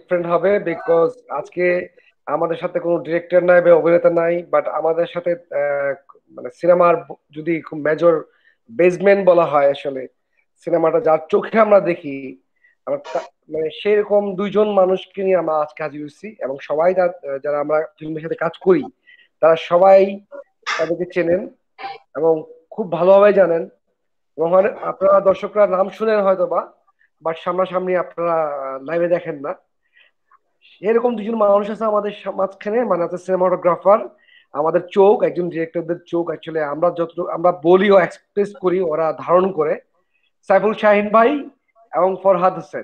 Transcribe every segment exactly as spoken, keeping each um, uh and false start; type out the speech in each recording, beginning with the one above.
Different হবে because আজকে আমাদের সাথে কোনো ডিরেক্টর নাই বা অভিনেতা নাই, বাট আমাদের সাথে আহ, মানে সিনেমার যদি খুব মেজর বেসমেন্ট বলা হয় আসলে সিনেমাটা যার চোখে আমরা দেখি, আমরা তা- মানে সেরকম দুইজন মানুষকে নিয়ে আমরা আজকে হাজির হয়েছি এবং সবাই যার- যারা আমরা ফিল্মের সাথে কাজ করি তারা সবাই তাদেরকে চেনেন এবং খুব ভালোভাবে জানেন। এবং হয়- আপনারা দর্শকরা নাম শুনেন হয়তো বা, বাট সামনাসামনি আপনারা লাইভে দেখেন না। এরকম দুজন মানুষ আছে আমাদের সা- মাঝখানে, মানে আছে সিনেমাটোগ্রাফার, আমাদের চোখ, একজন ডিরেক্টরদের চোখ অ্যাকচুয়ালি আমরা যতটুকু আমরা বলি ও এক্সপ্রেস করি ওরা ধারণ করে। সাইফুল শাহিন ভাই এবং ফরহাদ হোসেন।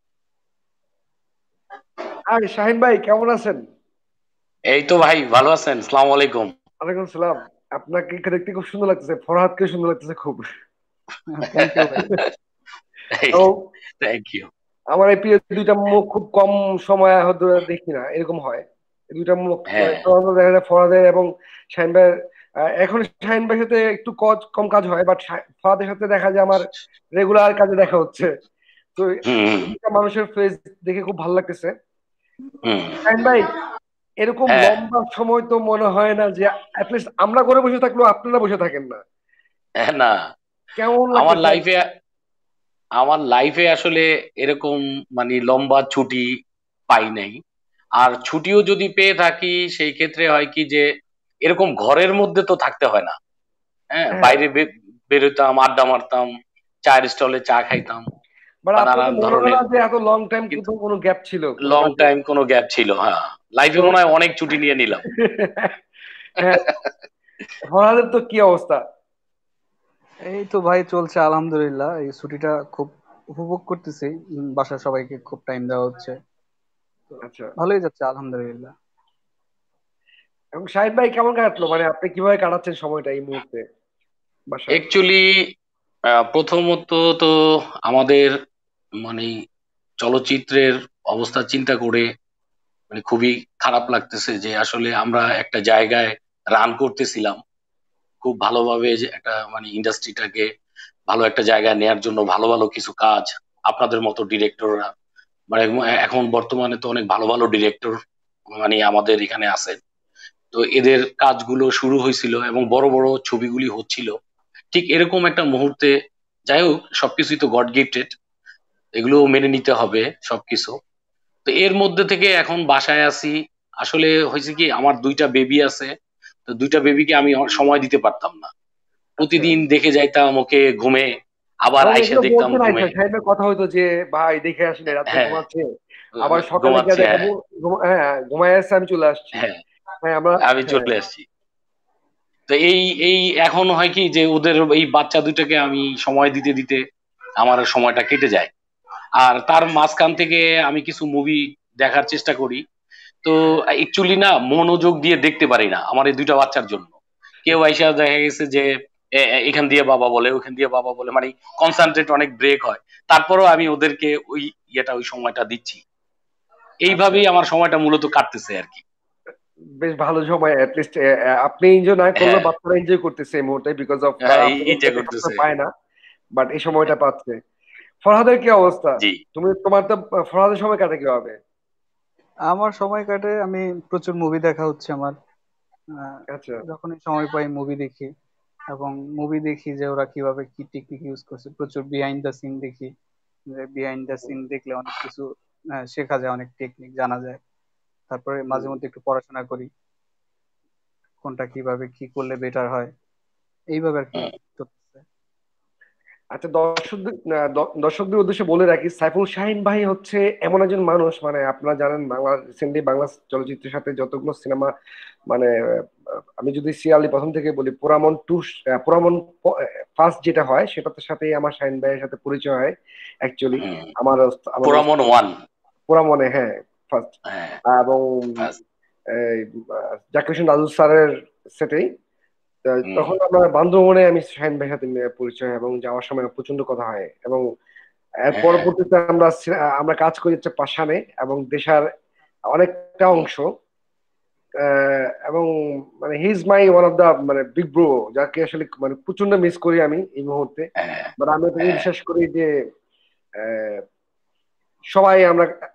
আর শাহিন ভাই কেমন আছেন? এই তো ভাই ভালো আছেন? সালাম আলাইকুম। ওয়ালাইকুম সালাম। আপনাকে দেখতে খুব সুন্দর লাগতেছে, ফরহাদকে সুন্দর লাগতেছে খুব। থ্যাংক ইউ ভাই। এবং থ্যাংক ইউ। আমার এই প্রিয় দুইটা মুখ খুব কম সময় হয়তো দেখি না, এরকম হয়। এই দুইটা মুখ মানে হ্যাঁ সাধারণত দেখা যায় ফরহাদের এবং শাহিন ভাইয়ের। আহ, এখন শাহিন ভাইয়ের সাথে একটু কজ কম কাজ হয়, বাট ফরহাদের সাথে দেখা যায় আমার রেগুলার কাজে দেখা হচ্ছে। তো হুম এই দুইটা মানুষের ফেস দেখে খুব ভালো লাগতেছে। হুম। শাহিন ভাই, এরকম হ্যাঁ লম্বা সময় তো মনে হয় না যে অ্যাটলিস্ট আমরা করে বসে থাকলেও আপনারা বসে থাকেন না। হ্যাঁ, না কেমন আমার লাগতেছে? লাইফে আমার লাইফে আসলে এরকম মানে লম্বা ছুটি পাই নাই। আর ছুটিও যদি পেয়ে থাকি সেই ক্ষেত্রে হয় কি যে এরকম ঘরের মধ্যে তো থাকতে হয় না। হ্যাঁ, হ্যাঁ, বাইরে বে- বেরোতাম, আড্ডা মারতাম, চায়ের স্টলে চা খাইতাম বাট বা আপনার তো নানান মনে হয় ধরনের। না যে এত লং টাইম কিন্তু কিন্তু কোনো গ্যাপ ছিল কোনো লং কাজে। টাইম কোনো গ্যাপ ছিল? হ্যাঁ, লাইফে তো মনে হয় অনেক ছুটি নিয়ে নিলাম। হ্যাঁ, ফরহাদের তো কি অবস্থা? এই তো ভাই চলছে আলহামদুলিল্লাহ, এই ছুটিটা খুব উপভোগ করতেছি। উম, বাসার সবাইকে খুব টাইম দেওয়া হচ্ছে, তো আচ্ছা, ভালোই যাচ্ছে আলহামদুলিল্লাহ। এবং শাহিদ ভাই কেমন কাটলো, মানে আপনি কিভাবে কাটাচ্ছেন সময়টা এই মুহূর্তে বাসায়? অ্যাকচুয়ালি প্রথমত তো আমাদের মানে চলচ্চিত্রের অবস্থা চিন্তা করে মানে খুবই খারাপ লাগতেছে যে আসলে আমরা একটা জায়গায় রান করতেছিলাম খুব ভালোভাবে, যে একটা মানে ইন্ডাস্ট্রিটাকে ভালো একটা জায়গায় নেয়ার জন্য ভালো ভালো কিছু কাজ আপনাদের মতো ডিরেক্টররা মানে এখন বর্তমানে তো অনেক ভালো ভালো ডিরেক্টর মানে আমাদের এখানে আছে। তো এদের কাজগুলো শুরু হয়েছিল এবং বড় বড় ছবিগুলি হচ্ছিল ঠিক এরকম একটা মুহূর্তে। যাই হোক, সবকিছুই তো গড গিফটেড, এগুলো মেনে নিতে হবে সবকিছু। তো এর মধ্যে থেকে এখন বাসায় আছি। আসলে হয়েছে কি, আমার দুইটা বেবি আছে। তো দুইটা বেবিকে আমি আমার সময় দিতে পারতাম না। আচ্ছা, প্রতিদিন দেখে যাইতাম ওকে ঘুমে, আবার এবং আইসা এগুলো দেখতাম বলতে নাই ঘুমে। স্যার, শাহিদ ভাই কথা হইতো যে ভাই দেখে আসলে রাত্রে হ্যাঁ, ঘুমাচ্ছে, আবার সকালে গিয়ে ঘুমাচ্ছে, হ্যাঁ। দেখাবো ঘুম- হ্যাঁ ঘুমায় আসছে আমি চলে আসছি। হ্যাঁ, হ্যাঁ আমরা, আমি হ্যাঁ। চলে আসছি। তো এই এই এখন হয় কি যে ওদের এই বাচ্চা দুটাকে আমি সময় দিতে দিতে আমার সময়টা কেটে যায়। আর তার মাঝখান থেকে আমি কিছু মুভি দেখার চেষ্টা করি। তো অ্যাকচুয়ালি না মনোযোগ দিয়ে দেখতে পারি না আমার এই দুইটা বাচ্চার জন্য। কেউ আইসা দেখা গেছে যে এ- এ- এখান দিয়ে বাবা বলে, ওখান দিয়ে বাবা বলে, মানে কনসেন্ট্রেট অনেক ব্রেক হয়। তারপরেও আমি ওদেরকে ওই ইয়েটা ওই সময়টা দিচ্ছি। আচ্ছা, এইভাবেই আমার সময়টা মূলত কাটতেছে আর কি। বেশ ভালো সময় অ্যাটলিস্ট। আপনি এনজয় না করলেও হ্যাঁ বাচ্চারা এনজয় করতেছে এই মুহূর্তে, বিকজ অফ হ্যাঁ, তারা এই আপনাদের এনজয় থেকে করতেছে। সবসময় পায় না, বাট এই সময়টা পাচ্ছে। ফরহাদের কি অবস্থা? জি। তুমি তোমার তো ফরহাদের সময় কাটে কিভাবে? আমার সময় কাটে, আমি প্রচুর মুভি দেখা হচ্ছে আমার। আহ, আচ্ছা, যখনই সময় পাই মুভি দেখি, এবং মুভি দেখি যে ওরা কিভাবে কি টেকনিক ইউজ করছে, প্রচুর বিহাইন্ড দ্য সিন দেখি। যে বিহাইন্ড দ্য সিন দেখলে অনেক কিছু আহ, শেখা যায়, অনেক টেকনিক জানা যায়। তারপরে মাঝে মধ্যে একটু পড়াশোনা করি, কোনটা কিভাবে কি করলে বেটার হয়, এইভাবে আর কি হুম, চলতেছে। আচ্ছা, দর্শকদের আহ, দ- দর্শকদের উদ্দেশ্যে বলে রাখি, সাইফুল শাহিন ভাই হচ্ছে এমন একজন মানুষ, মানে আপনারা জানেন বাংলা রিসেন্টলি বাংলা চলচ্চিত্রের সাথে যতগুলো সিনেমা, মানে আহ, আমি যদি সিরিয়ালি প্রথম থেকে বলি, পোড়ামন টু, পোড়ামন ফার্স্ট যেটা হয় সেটার সাথেই আমার শাহিন ভাইয়ের সাথে পরিচয় হয় অ্যাকচুয়ালি। হুম। আমার ওস্ত- আমাদের পোরামন ওয়ান। পোড়ামনে, হ্যাঁ, ফার্স্ট। হ্যাঁ, এবং বাস। এই, আহ, জাকির হোসেন রাজু স্যারের সেটেই। তা হুম, তখন আমরা বান্দরবনে আমি শাহিন ভাইয়ের সাথে পরিচয় হয় এবং যাওয়ার সময় প্রচন্ড কথা হয়। এবং এর হ্যাঁ, পরবর্তীতে আমরা সি- আমরা কাজ করি হচ্ছে পাশানে এবং দেশার অনেকটা হুম, অংশ। আহ, এবং মানে he is my one of the মানে বিগ ব্রো, যাকে আসলে মানে প্রচন্ড মিস করি আমি এই মুহূর্তে। হ্যাঁ, বাট আমি এটাকে হ্যাঁ, বিশ্বাস করি যে আহ, সবাই আমরা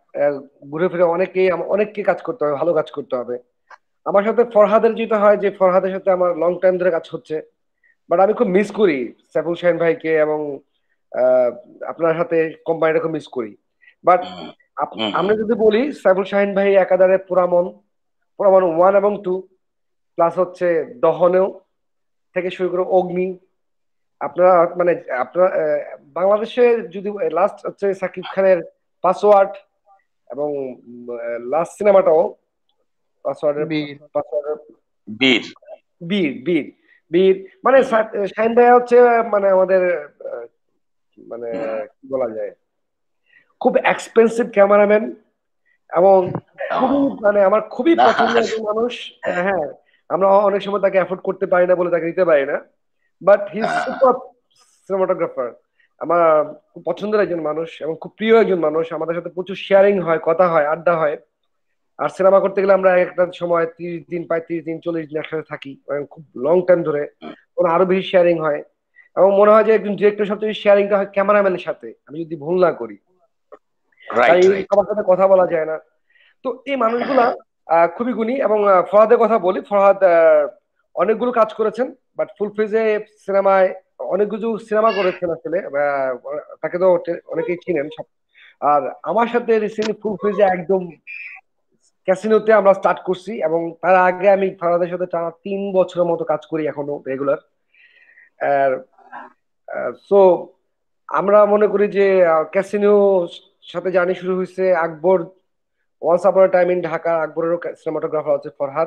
আহ, ঘুরে ফিরে অনেকেই আম- অনেককে কাজ করতে হবে, ভালো কাজ করতে হবে। আমার সাথে ফরহাদের যেটা হয় যে ফরহাদের সাথে আমার লং টাইম ধরে কাজ হচ্ছে, বাট আমি খুব মিস করি সাইফুল শাহিন ভাইকে, এবং আহ, আপনার সাথে কোম্পানিটা খুব মিস করি। But hmm hmm hmm. আমরা যদি বলি সাইফুল শাহিন ভাই একাধারে পুরামন, পুরামন ওয়ান এবং টু, প্লাস হচ্ছে দহনেও থেকে শুরু করে অগ্নি। আপনারা মানে আপনারা আহ, বাংলাদেশে যদি লাস্ট হচ্ছে সাকিব খানের পাসওয়ার্ড, এবং লাস্ট সিনেমাটাও পাসওয়ার্ডের বীর। পাসওয়ার্ডের বীর। বীর বীর বীর মানে হুম সা- শাহিন ভাইয়া হচ্ছে মানে আমাদের আহ, মানে হুম। কি বলা যায়, খুব এক্সপেন্সিভ ক্যামেরাম্যান, এবং ও, খুবই মানে আমার খুবই না। পছন্দের একজন মানুষ। আহ, হ্যাঁ, আমরা অনেক সময় তাকে অ্যাফোর্ড করতে পারি না বলে তাকে দিতে পারি না, but he is ah, super cinematographer. আমার খুব পছন্দের একজন মানুষ এবং খুব প্রিয় একজন মানুষ। আমাদের সাথে প্রচুর শেয়ারিং হয়, কথা হয়, আড্ডা হয়। আর সিনেমা করতে গেলে আমরা একটা সময় তিরিশ দিন, পঁয়ত্রিশ দিন, চল্লিশ দিন একসাথে থাকি, মানে খুব লং টাইম ধরে। হুম, ওরা আরো বেশি শেয়ারিং হয়, এবং মনে হয় যে একজন ডিরেক্টর সবচেয়ে শেয়ারিংটা হয় ক্যামেরাম্যানের সাথে, আমি যদি ভুল না করি। তাই রাইট রাইট। সবার সাথে কথা বলা যায় না। তো এই মানুষগুলা আহ, খুবই গুণী। এবং আহ, ফরহাদের কথা বলি, ফরহাদ আহ, অনেকগুলো কাজ করেছেন, বাট ফুল ফ্রিজে সিনেমায় অনেকগুলো সিনেমা করেছেন আসলে। আহ, তাকে তো টে- অনেকেই চিনেন সব। আর আমার সাথে রিসেন্টলি ফুল ফ্রিজে একদম ক্যাসিনোতে আমরা স্টার্ট করছি, এবং তার আগে আমি ফরহাদের সাথে টানা তিন বছরের মতো কাজ করি এখনো রেগুলার। আর সো আমরা মনে করি যে ক্যাসিনো সাথে জার্নি শুরু হয়েছে Akbar, once upon time in Dhaka, আকবরেরও সিনেমাটোগ্রাফার হচ্ছে ফরহাদ।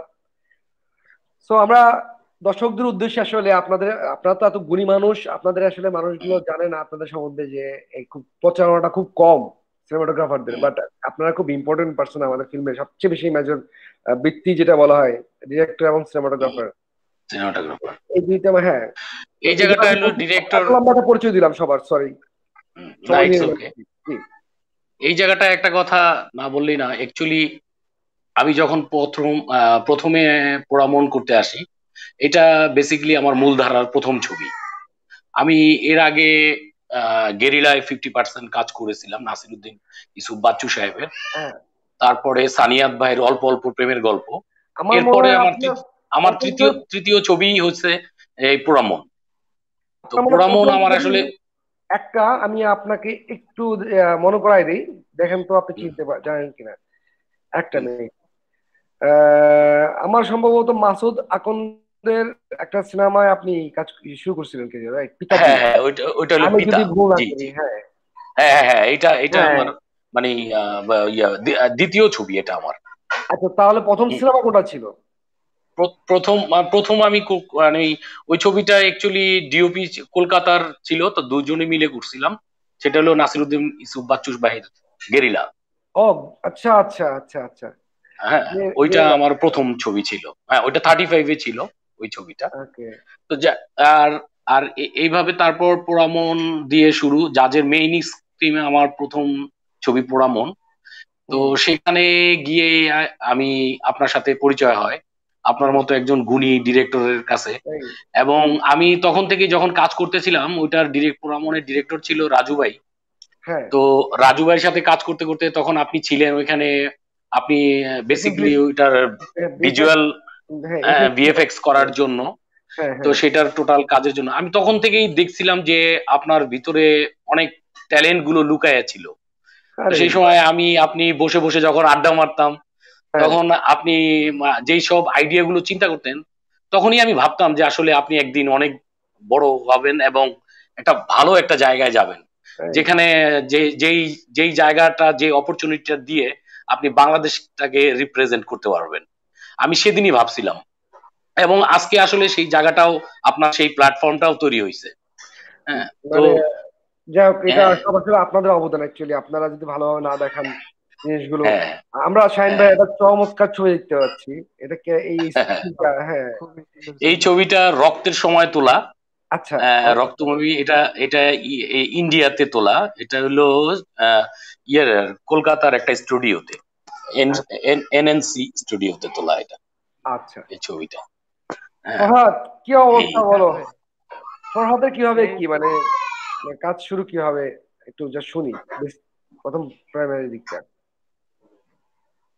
সো আমরা দর্শকদের উদ্দেশ্যে আসলে আপনাদের, আপনারা তো এত গুণী মানুষ, আপনাদের আসলে মানুষগুলো জানে না আপনাদের সম্বন্ধে যে এই খুব প্রচারণাটা খুব কম সিনেমাটোগ্রাফারদের, বাট আপনারা খুব ইম্পর্টেন্ট পার্সন আমাদের ফিল্মের সবচেয়ে বেশি মেজর বৃত্তি যেটা বলা হয়, ডিরেক্টর এবং সিনেমাটোগ্রাফার। সিনেমাটোগ্রাফার। এই দুইটা আমার- হ্যাঁ। তো এই এই জন্য জায়গাটা আমি হলো বলছি, ডিরেক্টর। এত লম্বা একটা পরিচয় দিলাম সবার, সরি, না, সময় ইটস নিয়ে নিলাম। ওকে। জি। এই জায়গাটা একটা কথা না বললেই না। অ্যাকচুয়ালি আমি যখন প্রথম আহ, প্রথমে পোড়ামন করতে আসি, এটা বেসিক্যালি আমার মূলধারার প্রথম ছবি। আমি এর আগে আহ, গেরিলায় ফিফটি পার্সেন্ট কাজ করেছিলাম নাসিরুদ্দিন ইসুফ বাচ্চু সাহেবের। হ্যাঁ, তারপরে সানিয়াত ভাইয়ের অল্প অল্প প্রেমের গল্প। আমার মনে এরপরে হয় আমার আপনার তৃ- আমার প্রথম তৃতীয় ছবি, তৃতীয় ছবি হচ্ছে এই পোড়ামন। তো আপনার মনে হয় পোড়ামন প্রথম আমার ছবি আসলে একটা, আমি আপনাকে একটু আহ, মনে করাই দিই, দেখেন তো আপনি হুম, চিনতে পা- জানেন কিনা। একটা হুম, মিনিট। আহ, আমার সম্ভবত মাসুদ আকন্দের একটা সিনেমায় আপনি কাজ শুরু করছিলেন, কি রাইট, পিতাজি। হ্যাঁ হ্যাঁ, ওইটা ওইটা হলো আমি পিতা। যদি ভুল না জি করি, জি। হ্যাঁ। হ্যাঁ হ্যাঁ হ্যাঁ, এটা এটা হ্যাঁ, আমার মানে আহ, বা- ইয়া, দ্বি- আহ, দ্বিতীয় ছবি এটা আমার। আচ্ছা, তাহলে প্রথম হুম। সিনেমা কোনটা ছিল? প্র- প্রথম আহ, প্রথম আমি কো- মানে ওই ছবিটা অ্যাকচুয়ালি ডিওপি কলকাতার ছিল, তো দুজনে মিলে করছিলাম। সেটা হলো নাসিরুদ্দিন ইসুফ বাচ্চুস বাহির গেরিলা। ও, আচ্ছা আচ্ছা আচ্ছা আচ্ছা। হ্যাঁ, গে- ওইটা গেরিলা। আমার প্রথম ছবি ছিল। হ্যাঁ, ওইটা থার্টি ফাইভে ছিল ওই ছবিটা। ওকে। তো যা, আর আর এ- এইভাবে তারপর পোড়ামন দিয়ে শুরু। জাজের মেইন স্ট্রিমে আমার প্রথম ছবি পোড়ামন। তো হুম। সেখানে গিয়ে আ- আমি আপনার সাথে পরিচয় হয় আপনার মতো একজন গুণী ডিরেক্টরের কাছে। তাই? এবং আমি তখন থেকে যখন কাজ করতেছিলাম, ওইটার ডিরেক্ট পোড়ামনের ডিরেক্টর ছিল রাজু ভাই। হ্যাঁ, তো রাজু ভাইয়ের সাথে কাজ করতে করতে তখন আপনি ছিলেন ওইখানে। আপনি বেসিক্যালি ওইটার বিএফএক্স। ভিজুয়াল হ্যাঁ, এফএক্স। ভিএফএক্স করার জন্য। হ্যাঁ তো হ্যাঁ। সেটার টোটাল কাজের জন্য আমি তখন থেকেই দেখছিলাম যে আপনার ভিতরে অনেক ট্যালেন্ট গুলো লুকায়া ছিল। তো আরে সেই সময় আমি আপনি বসে বসে যখন আড্ডা মারতাম, হ্যাঁ। তখন আপনি মা- যেই সব আইডিয়া গুলো চিন্তা করতেন, তখনই আমি ভাবতাম যে আসলে আপনি একদিন অনেক বড় হবেন এবং একটা ভালো একটা জায়গায় যাবেন, তাই। যেখানে যে যেই যেই জায়গাটা যে অপরচুনিটিটা দিয়ে আপনি বাংলাদেশটাকে রিপ্রেজেন্ট করতে পারবেন। আমি সেদিনই ভাবছিলাম, এবং আজকে আসলে সেই জায়গাটাও আপনার সেই প্ল্যাটফর্মটাও তৈরি হয়েছে। হ্যাঁ তো মানে যাই হোক, এটা হ্যাঁ সব আসলে আপনাদের অবদান অ্যাকচুয়ালি, আপনারা যদি ভালোভাবে না দেখান জিনিসগুলো। হ্যাঁ আমরা শাহিন ভাই হ্যাঁ একটা চমৎকার ছবি দেখতে পাচ্ছি, এটাকে এই হ্যাঁ। স্ক্রিনটা, হ্যাঁ। খুবই সুন্দর এই ছবি। ছবিটা রক্তের সময় তোলা। আচ্ছা। আহ, আচ্ছা রক্ত মুভি। এটা এটা ই- এ- ইন্ডিয়াতে তোলা। এটা হলো আহ, ইয়ের কলকাতার একটা স্টুডিওতে, আচ্ছা এনএনসি স্টুডিওতে তোলা এটা, আচ্ছা। এই ছবিটা। হ্যাঁ। ফরহাদ, কি এই অবস্থা বলো? হ্যাঁ ভাই। ফরহাদের কিভাবে এই কি তো। মানে মানে কাজ শুরু কিভাবে, একটু যা শুনি বেশ, প্রথম প্রাইমারি দিকটা।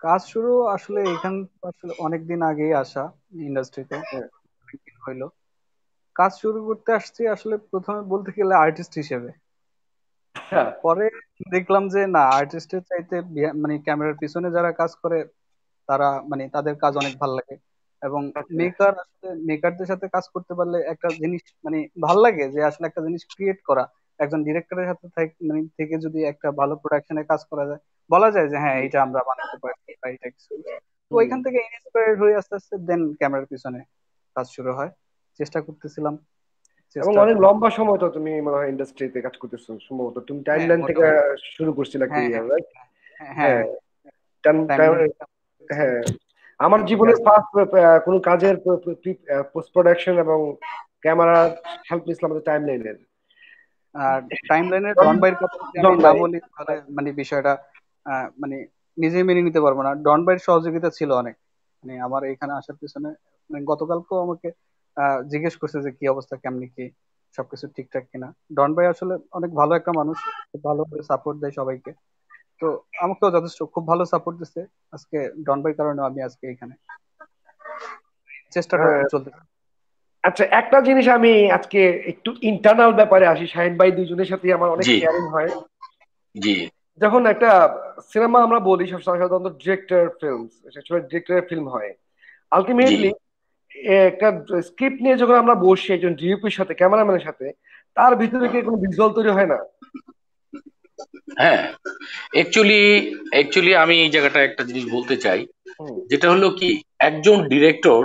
কাজ শুরু আসলে এখান আসলে অনেকদিন আগেই আসা ইন্ডাস্ট্রিতে, হ্যাঁ। অনেকদিন হইলো। কাজ শুরু করতে আসছি আসলে প্রথমে বলতে গেলে আর্টিস্ট হিসেবে। হ্যাঁ, পরে দেখলাম যে না, আর্টিস্টের চাইতে বিহা- মানে ক্যামেরার পিছনে যারা কাজ করে তারা মানে তাদের কাজ অনেক ভালো লাগে। এবং আচ্ছা। মেকার আসলে মেকারদের সাথে কাজ করতে পারলে একটা জিনিস মানে ভাল লাগে যে আসলে একটা জিনিস ক্রিয়েট করা। একজন ডিরেক্টরের সাথে থাক- মানে থেকে যদি একটা ভালো প্রোডাকশনে কাজ করা যায়, বলা যায় যে হ্যাঁ এটা আমরা বানাতে পারছি বা এটা কিছু কিছু। তো হুম। ওইখান থেকে ইন্সপায়ার্ড হয়ে আস্তে আস্তে দেন ক্যামেরার পিছনে কাজ শুরু হয়। চেষ্টা করতেছিলাম, এবং চেষ্টা অনেক লম্বা সময় তো তুমি মনে হয় ইন্ডাস্ট্রিতে কাজ করতেছো, সম্ভবত তুমি টাইম হ্যাঁ লাইন থেকে মোটামুটি। শুরু করছিলে হ্যাঁ ক্যারিয়ার, হ্যাঁ রাইট? হ্যাঁ হ্যাঁ হ্যাঁ, টাইম- টাইম টাইম- লাইন। হ্যাঁ, আমার এরপরে জীবনের আস্তে ফার্স্ট কোনো কাজের পোস্ট প্রোডাকশন এবং ক্যামেরা হেল্প নিয়েছিলাম আমাদের টাইম লাইনের। আর টাইম লাইনে ডন ভাইয়ের কথা যদি আমি জন না ভাই। বলি তাহলে মানে বিষয়টা আহ, মানে নিজে মেনে নিতে পারবো না। ডন ভাইয়ের সহযোগিতা ছিল অনেক, মানে আমার এখানে আসার পিছনে। মানে গতকালকেও আমাকে আহ, জিজ্ঞেস করছে যে কি অবস্থা, কেমনি কি, সবকিছু ঠিকঠাক কিনা। ডন ভাই আসলে অনেক ভালো একটা মানুষ, খুব ভালো সাপোর্ট দেয় সবাইকে। তো আমাকেও যথেষ্ট খুব ভালো সাপোর্ট দিচ্ছে। আজকে ডন ভাইয়ের কারণে আমি আজকে এখানে, চেষ্টাটা হ্যাঁ, চলতে। আচ্ছা, একটা জিনিস আমি আজকে একটু ইন্টারনাল ব্যাপারে আসি। শাহিন ভাই দুইজনের সাথে আমার অনেক জি শেয়ারিং হয়। জি যখন একটা সিনেমা আমরা বলি সব সাধারণত ডিরেক্টর ফিল্ম, ডিরেক্টরের ফিল্ম হয় জি আলটিমেটলি। একটা স্ক্রিপ্ট নিয়ে যখন আমরা বসি একজন ডিওপির সাথে, ক্যামেরাম্যানের সাথে, তার ভিতরে কি কোনো ভিজুয়াল তৈরি হয় না? হ্যাঁ, অ্যাকচুয়ালি অ্যাকচুয়ালি আমি এই জায়গাটা একটা জিনিস বলতে চাই, হুম। যেটা হলো কি, একজন ডিরেক্টর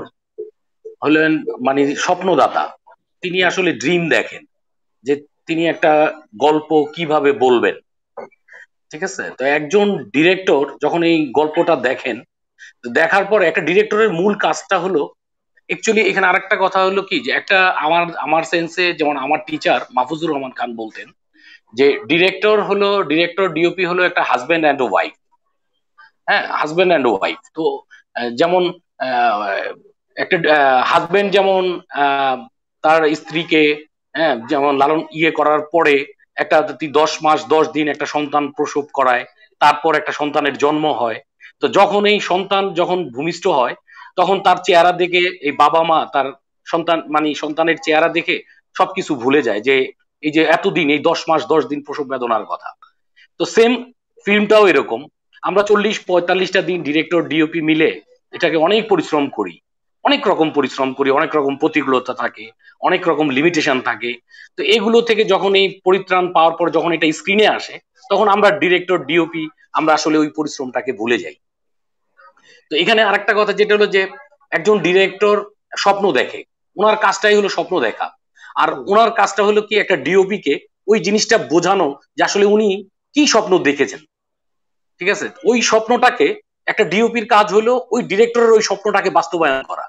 হলেন মানে স্বপ্নদাতা। তিনি হুম। আসলে ড্রিম দেখেন যে তিনি একটা গল্প কিভাবে বলবেন। ঠিক আছে, তো একজন ডিরেক্টর যখন এই গল্পটা দেখেন, তো দেখার পর একটা ডিরেক্টরের মূল কাজটা হলো, অ্যাকচুয়ালি এখানে আরেকটা কথা হলো কি, যে একটা আমার আমার সেন্সে, যেমন আমার টিচার মাহফুজুর রহমান খান বলতেন যে ডিরেক্টর হলো ডিরেক্টর ডিওপি হলো একটা হাজবেন্ড অ্যান্ড ওয়াইফ। হ্যাঁ, হাজবেন্ড অ্যান্ড ওয়াইফ। তো আহ, যেমন আহ, একটা হাজবেন্ড যেমন আহ, তার স্ত্রীকে, হ্যাঁ, যেমন লালন ইয়ে করার পরে একটা তি- দশ মাস দশ দিন একটা সন্তান প্রসব করায়, তারপর একটা সন্তানের জন্ম হয়। তো যখন এই সন্তান যখন ভূমিষ্ঠ হয়, তখন তার চেহারা দেখে এই বাবা মা তার সন্তান মানে সন্তানের চেহারা দেখে সবকিছু ভুলে যায়, যে এই যে এতদিন এই দশ মাস দশ দিন প্রসব বেদনার কথা। তো সেম ফিল্মটাও এরকম। আমরা চল্লিশ পঁয়তাল্লিশটা দিন ডিরেক্টর ডিওপি মিলে এটাকে অনেক পরিশ্রম করি, অনেক রকম পরিশ্রম করি, অনেক রকম প্রতিকূলতা থাকে, অনেক রকম লিমিটেশন থাকে। তো এগুলো থেকে যখন এই পরিত্রাণ পাওয়ার পর যখন এটা স্ক্রিনে আসে, তখন আমরা ডিরেক্টর ডিওপি আমরা আসলে ওই পরিশ্রমটাকে ভুলে যাই। তো এখানে আরেকটা কথা যেটা হলো যে একজন ডিরেক্টর স্বপ্ন দেখে, ওনার কাজটাই হলো স্বপ্ন দেখা। আর হুম। ওনার কাজটা হলো কি, একটা ডিওপি কে ওই জিনিসটা বোঝানো যে আসলে উনি কি স্বপ্ন দেখেছেন। ঠিক আছে, ওই স্বপ্নটাকে একটা ডিওপির কাজ হলো ওই ডিরেক্টরের ওই স্বপ্নটাকে বাস্তবায়ন করা।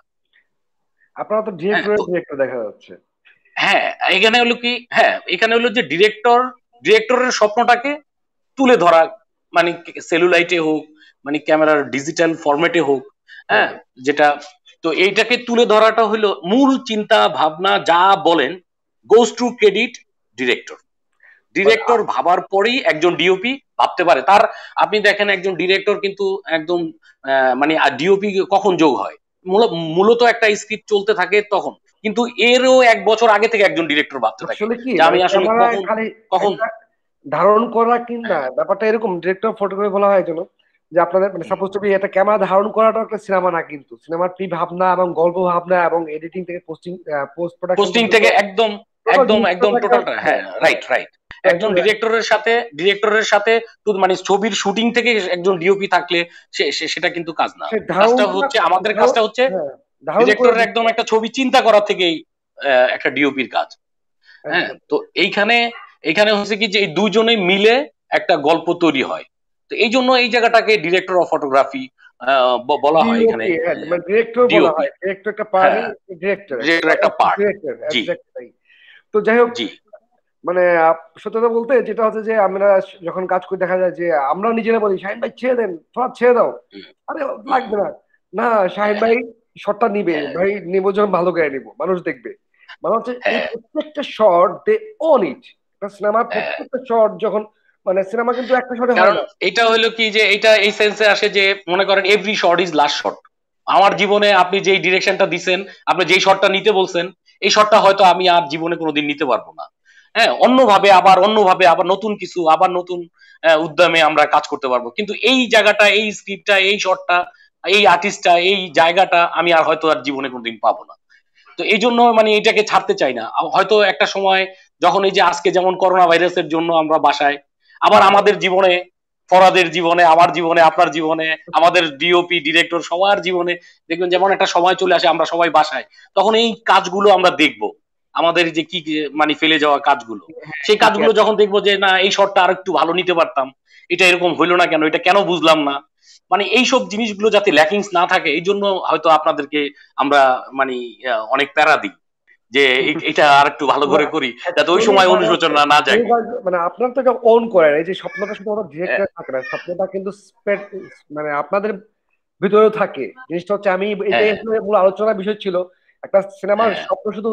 আপনারা তো হ্যাঁ, ডিরেক্টরের তো ডিরেক্টর দেখা যাচ্ছে। হ্যাঁ, এখানে হলো কি, হ্যাঁ এখানে হলো যে ডিরেক্টর ডিরেক্টরের স্বপ্নটাকে তুলে ধরা, মানে সেলুলাইটে হোক, মানে ক্যামেরার ডিজিটাল ফরম্যাটে হোক, হ্যাঁ। হ্যাঁ, যেটা, তো এইটাকে তুলে ধরাটা হলো মূল চিন্তা ভাবনা যা বলেন, goes to credit director. But director ভাবার পরেই একজন ডিওপি ভাবতে পারে। তার, আপনি দেখেন একজন ডিরেক্টর কিন্তু একদম আহ, মানে ডিওপি কখন যোগ হয়, মূল- মূলত একটা স্ক্রিপ্ট চলতে থাকে তখন, কিন্তু এরও এক বছর আগে থেকে একজন ডিরেক্টর ভাবতে থাকে আসলে কি, যে মানে আমি আসলে ক্যামেরায় কখন খালি কখন একটা ধারণ করা কিনা, হ্যাঁ, ব্যাপারটা এরকম। ডিরেক্টর ফটোগ্রাফি বলা হয় জন্য যে আপনাদের মানে হুম, সাপোজ টু বি একটা ক্যামেরা ধারণ করাটা একটা সিনেমা না, কিন্তু সিনেমার প্রি ভাবনা এবং গল্প ভাবনা এবং এডিটিং থেকে পোস্টিং, পোস্ট প্রোডাকশন পোস্টিং পর্যন্ত থেকে একদম টোটাল একদম একদম জিনিসটা একটা। টোটালটা, হ্যাঁ, হ্যাঁ, হ্যাঁ। Right right. তো একজন একজন ডিরেক্টরের সাথে ডিরেক্টরের সাথে শুধু মানে ছবির শুটিং থেকে একজন ডিওপি থাকলে সে সে- সেটা কিন্তু কাজ না। সে কাজটা ধারণটা, হচ্ছে, আমাদের ধারণ, কাজটা হচ্ছে হ্যাঁ, ধারণ করে ডিরেক্টরের দিচ্ছে। একদম একটা ছবি চিন্তা করা থেকেই আহ, একটা ডিওপির কাজ। হ্যাঁ, একদম। তো এইখানে এইখানে হচ্ছে কি যে এই দুজনে মিলে একটা গল্প তৈরি হয়। তো এই জন্য এই জায়গাটাকে ডিরেক্টর অফ ফটোগ্রাফি বলা হয় এখানে, ডিওপি, হ্যাঁ, মানে ডিরেক্টর বলা ডিওপি। হয়, ডিরেক্টর একটা পার্ট, হ্যাঁ, ডিরেক্টর ডিরেক্টর একটা পার্ট। Director ji exactly. তো যাই হোক, জি মানে আপ- সত্যতা বলতে যেটা হচ্ছে যে আমরা যখন কাজ করে দেখা যায় যে আমরা নিজেরা বলি শাহিন ভাই ছেড়ে দেন, থোড়া ছেড়ে দাও, হুম, আরে হুম, লাগবে না। না, শাহিন হ্যাঁ ভাই শটটা নিবে হ্যাঁ ভাই, নিবো যখন ভালো করে নিবো, মানুষ দেখবে। মানে হচ্ছে এই হ্যাঁ প্রত্যেকটা শট দে ওন ইট। সিনেমার হ্যাঁ প্রত্যেকটা শট যখন মানে সিনেমা কিন্তু একটা শটে হয় কারণ না। এটা হলো কি যে এটা এই সেন্সে আসে যে মনে করেন every shot is last shot. আমার জীবনে আপনি যেই ডিরেকশনটা দিছেন, আপনি যেই শটটা নিতে বলছেন, এই শটটা হয়তো আমি আর জীবনে কোনোদিন নিতে পারবো না। হ্যাঁ, অন্যভাবে আবার অন্যভাবে আবার নতুন কিছু আবার নতুন আহ, উদ্যমে আমরা কাজ করতে পারবো, কিন্তু এই জায়গাটা, এই স্ক্রিপ্টটা, এই শটটা, এই আর্টিস্টটা, এই জায়গাটা আমি আর হয়তো আর জীবনে কোনোদিন পাবো না। তো এই জন্য মানে এটাকে ছাড়তে চাই না। আ- হয়তো একটা সময় যখন এই যে আজকে যেমন করোনা ভাইরাসের জন্য আমরা বাসায়, আবার আমাদের জীবনে, ফরাদের জীবনে, আমার জীবনে, আপনার জীবনে, আমাদের ডিওপি ডিরেক্টর সবার জীবনে দেখবেন যেমন একটা সময় চলে আসে আমরা সবাই বাসায়, তখন এই কাজগুলো আমরা দেখবো, আমাদের যে কি কি মানে ফেলে যাওয়া কাজগুলো, হ্যাঁ, সেই কি কি কাজগুলো আছে। যখন দেখবো যে না এই শটটা আর একটু ভালো নিতে পারতাম, এটা এরকম হইলো না কেন, এটা কেন বুঝলাম না, মানে এইসব জিনিসগুলো যাতে ল্যাকিংস না থাকে এই জন্য হয়তো আপনাদেরকে আমরা মানে আহ, অনেক প্যারা দিই যে এ- এটা আর একটু ভালো করে করি, যাতে ওই অ্যাকচুয়ালি সময় মানে হচ্ছে অনুশোচনা না এই জাগে। কাজ- মানে আপনার তো এটা ওন করেন, এই যে স্বপ্নটা শুধু আমার আহ, ডিরেক্টর থাকে না, স্বপ্নটা কিন্তু spread- মানে আপনাদের ভিতরেও থাকে। জিনিসটা হচ্ছে আমি এটাই হ্যাঁ, আসলে মূল আলোচনার বিষয় ছিল। একটা সিনেমার হ্যাঁ, স্বপ্ন শুধু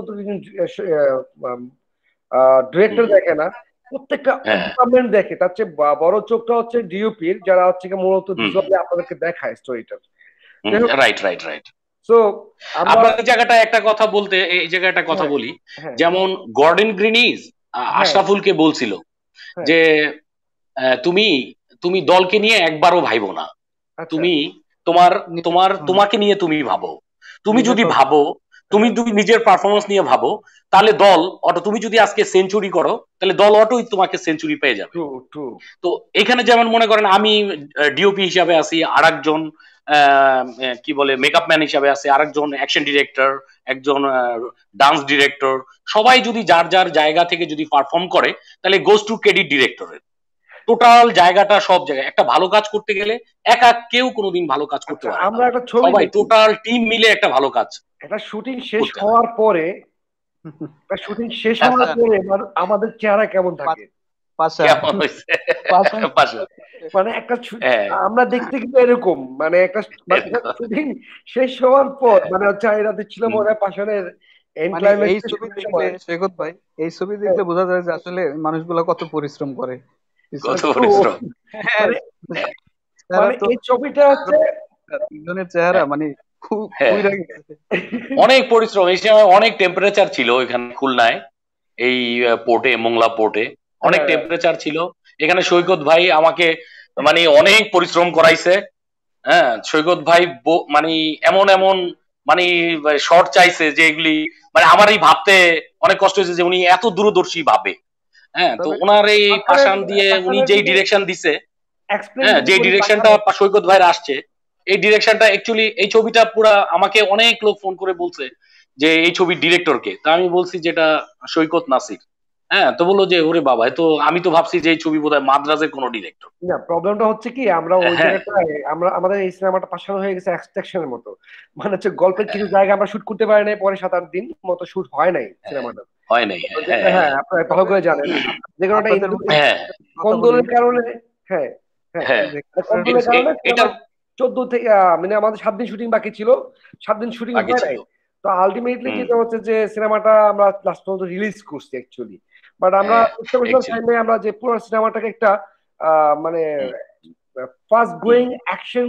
ডিরেক্টর হুম, দেখে না, প্রত্যেকটা হ্যাঁ, ডিপার্টমেন্ট দেখে। তার চেয়ে বা- বড় চোখটা হচ্ছে ডিওপির, যারা হচ্ছে গিয়ে মূলত হুম, ভিজুয়ালি আপনাদেরকে দেখায় স্টোরিটা। Hmm, right, right, right. So আমরা আপনার জায়গাটায় একটা কথা বলতে, এই জায়গায় একটা কথা হ্যাঁ বলি, হ্যাঁ যেমন গর্ডন গ্রিনিজ আহ, হ্যাঁ আশরাফুলকে বলছিল হ্যাঁ যে আহ, তুমি তুমি দলকে নিয়ে একবারও ভাইবো না, আচ্ছা তুমি তোমার নিজে তোমার হুম, তোমাকে নিয়ে তুমি ভাবো, তুমি নিজের যদি পারফরমেন্স। ভাবো, তুমি হ্যাঁ যদি নিজের পারফরমেন্স নিয়ে ভাবো, তাহলে দল অটো, তুমি যদি আজকে সেঞ্চুরি করো তাহলে দল অটোই তোমাকে সেঞ্চুরি পেয়ে যাবে। ট্রু ট্রু তো এখানে যেমন মনে করেন আমি ডিওপি হিসাবে আছি, আরেকজন আহ, কি বলে মেকআপ ম্যান হিসাবে আছে, আরেকজন অ্যাকশন ডিরেক্টর, একজন ডান্স ডিরেক্টর, সবাই যদি যার যার জায়গা থেকে যদি পারফর্ম করে তাহলে গোস টু ক্রেডিট ডিরেক্টরের। টোটাল জায়গাটা সব জায়গায় একটা ভালো কাজ করতে গেলে একা কেউ কোনোদিন ভালো কাজ করতে আচ্ছা, পারে না, আমরা একটা ছবি সবাই দেখি, টোটাল টিম মিলে একটা ভালো কাজ একটা শুটিং শেষ করতে হয়। হওয়ার পরে, একটা শুটিং শেষ হওয়ার আচ্ছা, পরে এবার আমাদের চেহারা কেমন থাকে। পা- পাশা কেমন হয়েছে পাশা পাশা, মানে একটা ছু- হ্যাঁ, আমরা দেখতে কিন্তু এরকম, মানে একটা মানে একটা এরকম, শুটিং শেষ হওয়ার পর, হ্যাঁ, মানে হচ্ছে এরাতে ছিল হুম, মনে হয় পাষাণের এন্ড মানে এই ক্লাইম্যাক্স ছবি শুটিং দেখলে সময়। সৈকত ভাই, এই ছবি দেখলে বোঝা যায় যে আসলে মানুষগুলা কত পরিশ্রম করে পিছনে। কত পরিশ্রম, হ্যাঁ, মানে হ্যাঁ, চেহারা মানে তো এই ছবিটা হচ্ছে তিনজনের চেহারা হ্যাঁ, মানে খুব হ্যাঁ, পুইরা গেছে। অনেক পরিশ্রম। এই সময় অনেক টেম্পারেচার ছিল এখানে খুলনায়, এই আহ, পোর্টে, মোংলা পোর্টে অনেক হ্যাঁ টেম্পারেচার ছিল। এখানে সৈকত ভাই আমাকে মানে অনেক পরিশ্রম করাইছে। হ্যাঁ, সৈকত ভাই ব- মানে এমন এমন মানে শর্ট চাইছে যে এগুলি মানে আমারই ভাবতে অনেক কষ্ট হয়েছে যে উনি এত দূরদর্শী ভাবে। হ্যাঁ, তো তবে ওনার এই পাষাণের পাষাণ দিয়ে উনি পাষাণের যেই যদি ডিরেকশন দিছে, এক্সপ্লেন হ্যাঁ যদি যে করি ডিরেকশনটা পাষাণের, সৈকত ভাইয়ের আসছে, এই ডিরেকশনটা অ্যাকচুয়ালি এই ছবিটা পুরা আমাকে অনেক লোক ফোন করে বলছে যে এই ছবির ডিরেক্টরকে, তা আমি বলছি যেটা সৈকত নাসির। হ্যাঁ, তো বললো যে ওরে বাবা, এ তো আমি তো ভাবছি যে এই ছবি বোধহয় মাদ্রাজের কোনো ডিরেক্টর। না প্রবলেমটা হচ্ছে কি, আমরা ওই হ্যাঁ, জায়গাটায় আমরা আমাদের এই সিনেমাটা পাশানো হয়ে গেছে এক্সট্রাকশনের মতো। মানে হচ্ছে গল্পের কিছু জায়গা আমরা শুট করতে পারি নাই, পরে সাত আট দিন মতো শুট হয় নাই হ্যাঁ, সিনেমাটা। হয় নাই, হ্যাঁ, হ্যাঁ হ্যাঁ, আপনারা ভালো তবে করে জানেন, যে কোনো একটা আপনাদের ইন্দু- ভাই হ্যাঁ, কথা বলি, কোন্দলের কারণে। হ্যাঁ হ্যাঁ হ্যাঁ, যে কোন্দলের এ- কারণে এ- সিনেমা এটার চোদ্দ থেকে আহ, মানে আমাদের সাত দিন শুটিং বাকি ছিল, সাত দিন শুটিং বাকি হয় ছিল। নাই। তো আলটিমেটলি হুম, যেটা হচ্ছে যে সিনেমাটা আমরা লাস্ট পর্যন্ত রিলিজ করছি অ্যাকচুয়ালি। বাট আমরা হ্যাঁ, চেষ্টা করছিলাম অ্যাকচুয়ালি, টাইমে আমরা যে পুরো সিনেমাটাকে একটা আহ, মানে হুম, ফাস্ট হুম, গোয়িং অ্যাকশন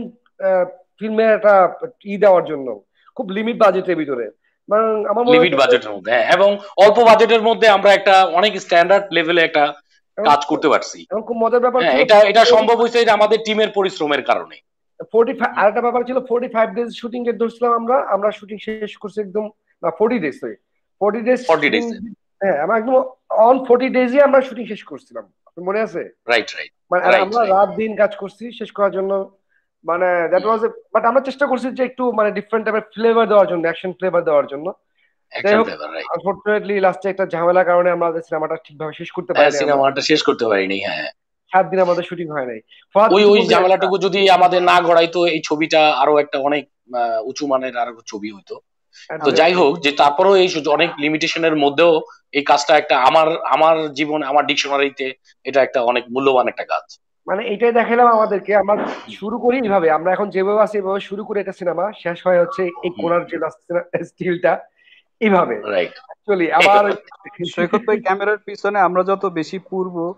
ফিল্মের একটা ই দেওয়ার জন্য, খুব লিমিট বাজেটের ভিতরে। মানে আমার মনে লিমিট হচ্ছে যে বাজেটের মধ্যে, হ্যাঁ, এবং অল্প বাজেটের মধ্যে আমরা একটা অনেক স্ট্যান্ডার্ড লেভেলে একটা এবং কাজ করতে পারছি। এবং খুব মজার ব্যাপার হ্যাঁ, ছিল এটা এটা সম্ভব হয়েছে যে আমাদের টিমের পরিশ্রমের কারণে। ফোর্টি ফাইভ, হুম, আরেকটা ব্যাপার ছিল ফোর্টি ফাইভ ডেজ শুটিং এর ধরছিলাম আমরা আমরা শুটিং শেষ করছি একদম, না forty days sorry, forty days forty shooting. Days হ্যাঁ আমরা একদম অন ফোর্টি ডেজই আমরা শুটিং শেষ করছিলাম, আপনার মনে আছে? রাইট, রাইট, মানে আর রাইট, আমরা রাইট, রাত দিন কাজ করছি শেষ করার জন্য। মানে দ্যাট ওয়াজ, বাট আমরা চেষ্টা করছি যে একটু মানে ডিফারেন্ট টাইপের ফ্লেভার দেওয়ার জন্য, অ্যাকশন ফ্লেভার দেওয়ার জন্য। যাই অ্যাকশন হোক, ফ্লেভার, রাইট। আনফর্চুনেটলি লাস্টে একটা ঝামেলার কারণে আমাদের সিনেমাটা ঠিকভাবে শেষ করতে হ্যাঁ, পারিনি আমরা। সিনেমাটা শেষ করতে পারিনি, হ্যাঁ। সাত দিন আমাদের শুটিং হয় নাই। ফাহাদ ওই কিছু ওই বলতে চাচ্ছেন? ঝামেলাটুকু যদি আমাদের না গড়াইতো এই ছবিটা আরো একটা অনেক আহ, উঁচু মানের আরো ছবি হইতো। তো যাই Absolutely. হোক, যে তারপরেও এই সু- অনেক লিমিটেশনের মধ্যেও এই কাজটা একটা আমার আমার জীবন, আমার ডিকশনারিতে এটা একটা অনেক মূল্যবান একটা কাজ। মানে এটাই দেখালাম আমাদেরকে, আমরা শুরু করি এইভাবে, আমরা এখন যেভাবে আছি এভাবে শুরু করে একটা সিনেমা, শেষ হয় হচ্ছে এই কোনার যে স্টিলটা এইভাবে রাইট। অ্যাকচুয়ালি আবার। সৈকত ভাই ক্যামেরার পিছনে আমরা যত বেশি পূর্ব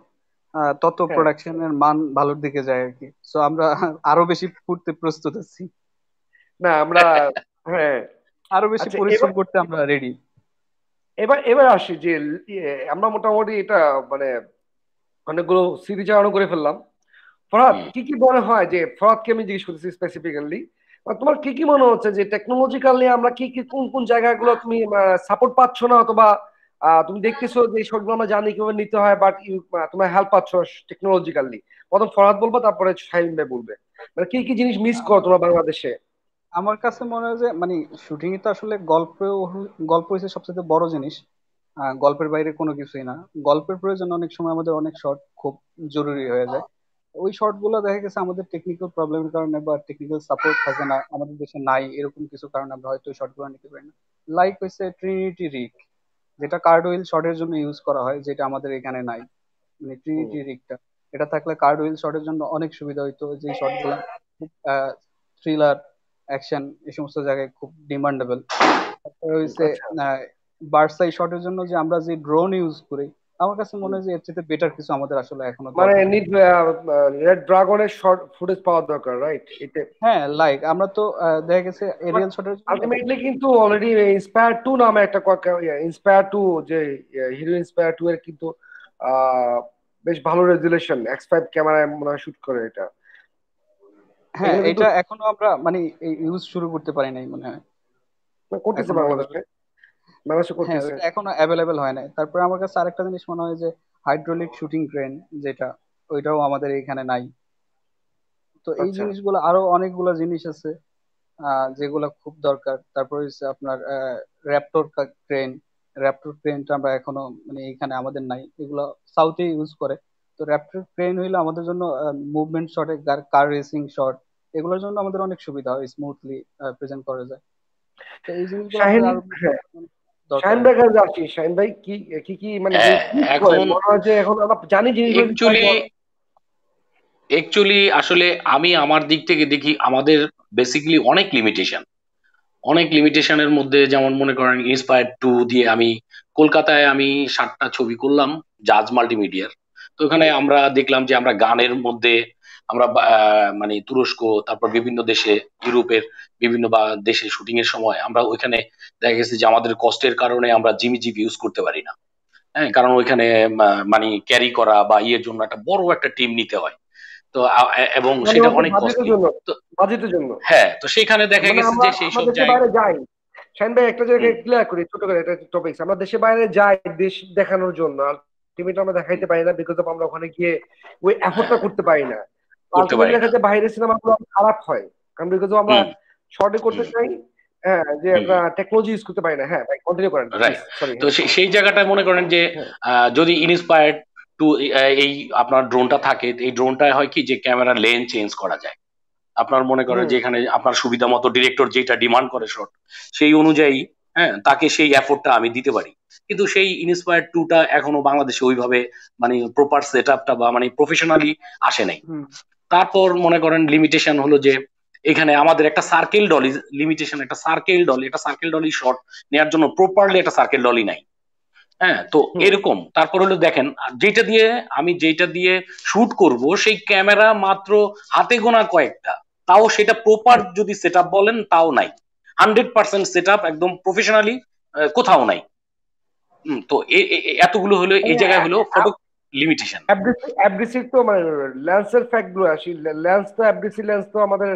আহ, তত হ্যাঁ, প্রোডাকশনের মান ভালোর দিকে যায় আর কি। সো আমরা আরো বেশি পড়তে প্রস্তুত আছি, না আমরা, হ্যাঁ। আরো বেশি আচ্ছা, এবার পরিশ্রম করতে আমরা রেডি। এবার এবার আসি যে ইয়ে, আমরা মোটামুটি এটা মানে অনেকগুলো স্মৃতিচারণ করে ফেললাম। ফরহাদ, হুম। কি কি মনে হয় যে, ফরহাদকে আমি জিজ্ঞেস করতেছি স্পেসিফিক্যালি, তোমার কি কি মনে হচ্ছে যে টেকনোলজিক্যালি আমরা কি কি কোন কোন জায়গাগুলো তুমি সাপোর্ট পাচ্ছ না, অথবা আহ, তুমি দেখতেছো যে এই শটগুলো আমরা জানি কিভাবে নিতে হয়, বাট তোমার হেল্প পাচ্ছ টেকনোলজিক্যালি? প্রথম ফরহাদ বলবো, তারপরে শাহিন ভাই বলবে। মানে কি কি জিনিস মিস করো আম- তোমরা বাংলাদেশে? আমার কাছে মনে হয় যে মানে শুটিং তো আসলে গল্প, গল্প হচ্ছে সবচেয়ে বড় জিনিস। আহ, গল্পের বাইরে কোনো কিছুই না। গল্পের প্রয়োজন অনেক সময় আমাদের অনেক শর্ট খুব জরুরি হয়ে যায়। ওই শর্ট গুলো দেখা গেছে আমাদের টেকনিক্যাল প্রবলেমের কারণে বা টেকনিক্যাল সাপোর্ট থাকে না আমাদের দেশে, নাই এরকম কিছু কারণে আমরা হয়তো ওই শর্ট গুলো নিতে পারি না। লাইক হচ্ছে ট্রিনিটি রিক, যেটা কার্ডওয়েল শটের জন্য ইউজ করা হয়, যেটা আমাদের এখানে নাই। মানে হুম, ট্রিনিটি রিকটা, এটা থাকলে কার্ডওয়েল শটের জন্য অনেক সুবিধা হইতো, যে শট গুলা খুব থ্রিলার, অ্যাকশন এই সমস্ত জায়গায় খুব ডিমান্ডেবল। তারপরে হুম, হচ্ছে আচ্ছা। বার্সাই শটের জন্য যে আমরা যে ড্রোন ইউজ করি, আমার কাছে মনে হয় যে এর চেয়ে বেটার কিছু আমাদের আসলে এখনো মানে দরকার। নিড রেড ড্রাগনের শর্ট ফুটেজ পাওয়া দরকার, রাইট? এটা হ্যাঁ, লাইক আমরা তো আহ, দেখা গেছে এরিয়াল শটের জন্য। আলটিমেটলি কিন্তু অলরেডি ইন্সপায়ার টু নামে একটা ইন্সপায়ার টু, যে হিরো ইন্সপায়ার টু এর কিন্তু আহ, বেশ ভালো রেজুলেশন এক্স ফাইভ ক্যামেরায় মনে হয় শুট করে এটা। হ্যাঁ, এখানে কিন্তু এটা এখনো আমরা মানে ইউজ শুরু করতে পারি নাই মনে হয়, করতেছে এখনো ওইভাবে। বাংলাদেশে, বাংলাদেশে হ্যাঁ, করতেছে। ওইটা এখনো অ্যাভেলেবেল হয় নাই। তারপরে আমার কাছে আরেকটা জিনিস মনে হয় যে হাইড্রোলিক শুটিং ক্রেন, যেটা ওইটাও আমাদের এখানে নাই। তো এই আচ্ছা, জিনিসগুলো আরো অনেকগুলো জিনিস আছে আহ যেগুলো খুব দরকার। তারপর হচ্ছে আপনার র্যাপটর ক্রেন, র্যাপটর ক্রেনটা আমরা এখনো মানে এখানে আমাদের নাই, এগুলো সাউথে ইউজ করে। তো র্যাপটর ক্রেন হইলে আমাদের জন্য মুভমেন্ট শটে, কার রেসিং শট, এগুলোর জন্য আমাদের অনেক সুবিধা হয়, স্মুথলি প্রেজেন্ট করা যায়। তো এই জিনিসগুলো শাহিন। আমাদের আরো বেশি হ্যাঁ, দরকার শাহিন আর ভাই কি। কাছে আসি। শাহিন ভাই কি কি কি মানে হ্যাঁ, জিনিস মিস করেন এখন মনে হয় যে এখন আমরা জানি জিনিসগুলো কিন্তু তাই একচুয়ালি কর- একচুয়ালি আসলে আমি আমার দিক থেকে দেখি আমাদের বেসিক্যালি অনেক লিমিটেশন, অনেক লিমিটেশনের মধ্যে, যেমন মনে করেন ইন্সপায়ার টু দিয়ে আমি কলকাতায় আমি সাতটা ছবি করলাম জাজ মাল্টিমিডিয়ার। তো ওখানে আমরা দেখলাম যে আমরা গানের মধ্যে আমরা বা- আহ, মানে তুরস্ক, তারপর বিভিন্ন দেশে, ইউরোপের বিভিন্ন বা দেশে শুটিং এর সময় আমরা ওইখানে দেখা গেছে যে আমাদের কষ্টের কারণে আমরা জিমি জিপ ইউজ করতে পারি না। হ্যাঁ, কারণ ওইখানে আহ, মানে ক্যারি করা বা ইয়ের জন্য একটা বড় একটা টিম নিতে হয়। তো আ- এবং মানে সেটা হচ্ছে অনেক বাজেটের কস্টলি। জন্য, তো বাজেটের জন্য। হ্যাঁ, তো সেখানে দেখা মানে গেছে আমরা যে সেই আমরা সব দেশের জায়গা। বাইরে যাই, শাহিন ভাই একটা হুম। জায়গায় ক্লিয়ার করি ছোট করে, এটা টপিক। আমরা দেশের বাইরে যাই দেশ দেখানোর জন্য, আলটিমেটলি আমরা হুম। দেখাইতে পারি না, বিকজ অফ আমরা ওখানে গিয়ে ওই এফোর্টটা হ্যাঁ, করতে পারি না। করতে আলটিমেটলি পারি দেখা না। যায় বাইরের সিনেমাগুলো খারাপ হয়, কারণ বিকজ আমরা হুম। শর্টে করতে হুম। চাই। হ্যাঁ, যে হুম। আমরা টেকনোলজি ইউজ করতে পারি না। হ্যাঁ ভাই, কন্টিনিউ করেন প্লিজ, রাইট। সরি। তো হ্যাঁ, সেই সেই জায়গাটায় মনে করেন যে হ্যাঁ। আহ, যদি ইন্সপায়ার্ড টু এই আপনার ড্রোনটা থাকে, এই ড্রোনটায় হয় কি যে ক্যামেরার লেন্স চেঞ্জ করা যায়। আপনার মনে করেন হুম। যে এখানে আপনার সুবিধা মতো ডিরেক্টর যেটা ডিমান্ড করে শট, সেই অনুযায়ী হ্যাঁ তাকে সেই এফোর্টটা আমি দিতে পারি। কিন্তু সেই ইন্সপায়ার টুটা এখনো বাংলাদেশে ওইভাবে মানে প্রপার সেট আপটা বা মানে প্রফেশনালি আসে নাই। হুম। তারপর মনে করেন লিমিটেশন হলো যে এখানে আমাদের একটা সার্কেল ডলি লিমিটেশন, একটা সার্কেল ডলি একটা সার্কেল ডলি শট নেওয়ার জন্য প্রপারলি একটা সার্কেল ডলি নাই। হ্যাঁ, তো হুম। এরকম তারপর হলো দেখেন যেটা দিয়ে আমি যেটা দিয়ে শুট করব সেই ক্যামেরা মাত্র হাতে গোনা কয়েকটা, তাও সেটা প্রপার যদি সেট বলেন তাও নাই। হান্ড্রেড পার্সেন্ট সেট একদম প্রফেশনালি কোথাও নাই। হুম, তো এ- এ- এ- এতগুলো হলো এই জায়গায় হলো ফটো লিমিটেশন। অ্যাব্রিসিভ তো মানে লেন্সের ফ্যাক্ট গুলো আসি। লেন্স তো অ্যাব্রিসিভ লেন্স তো আমাদের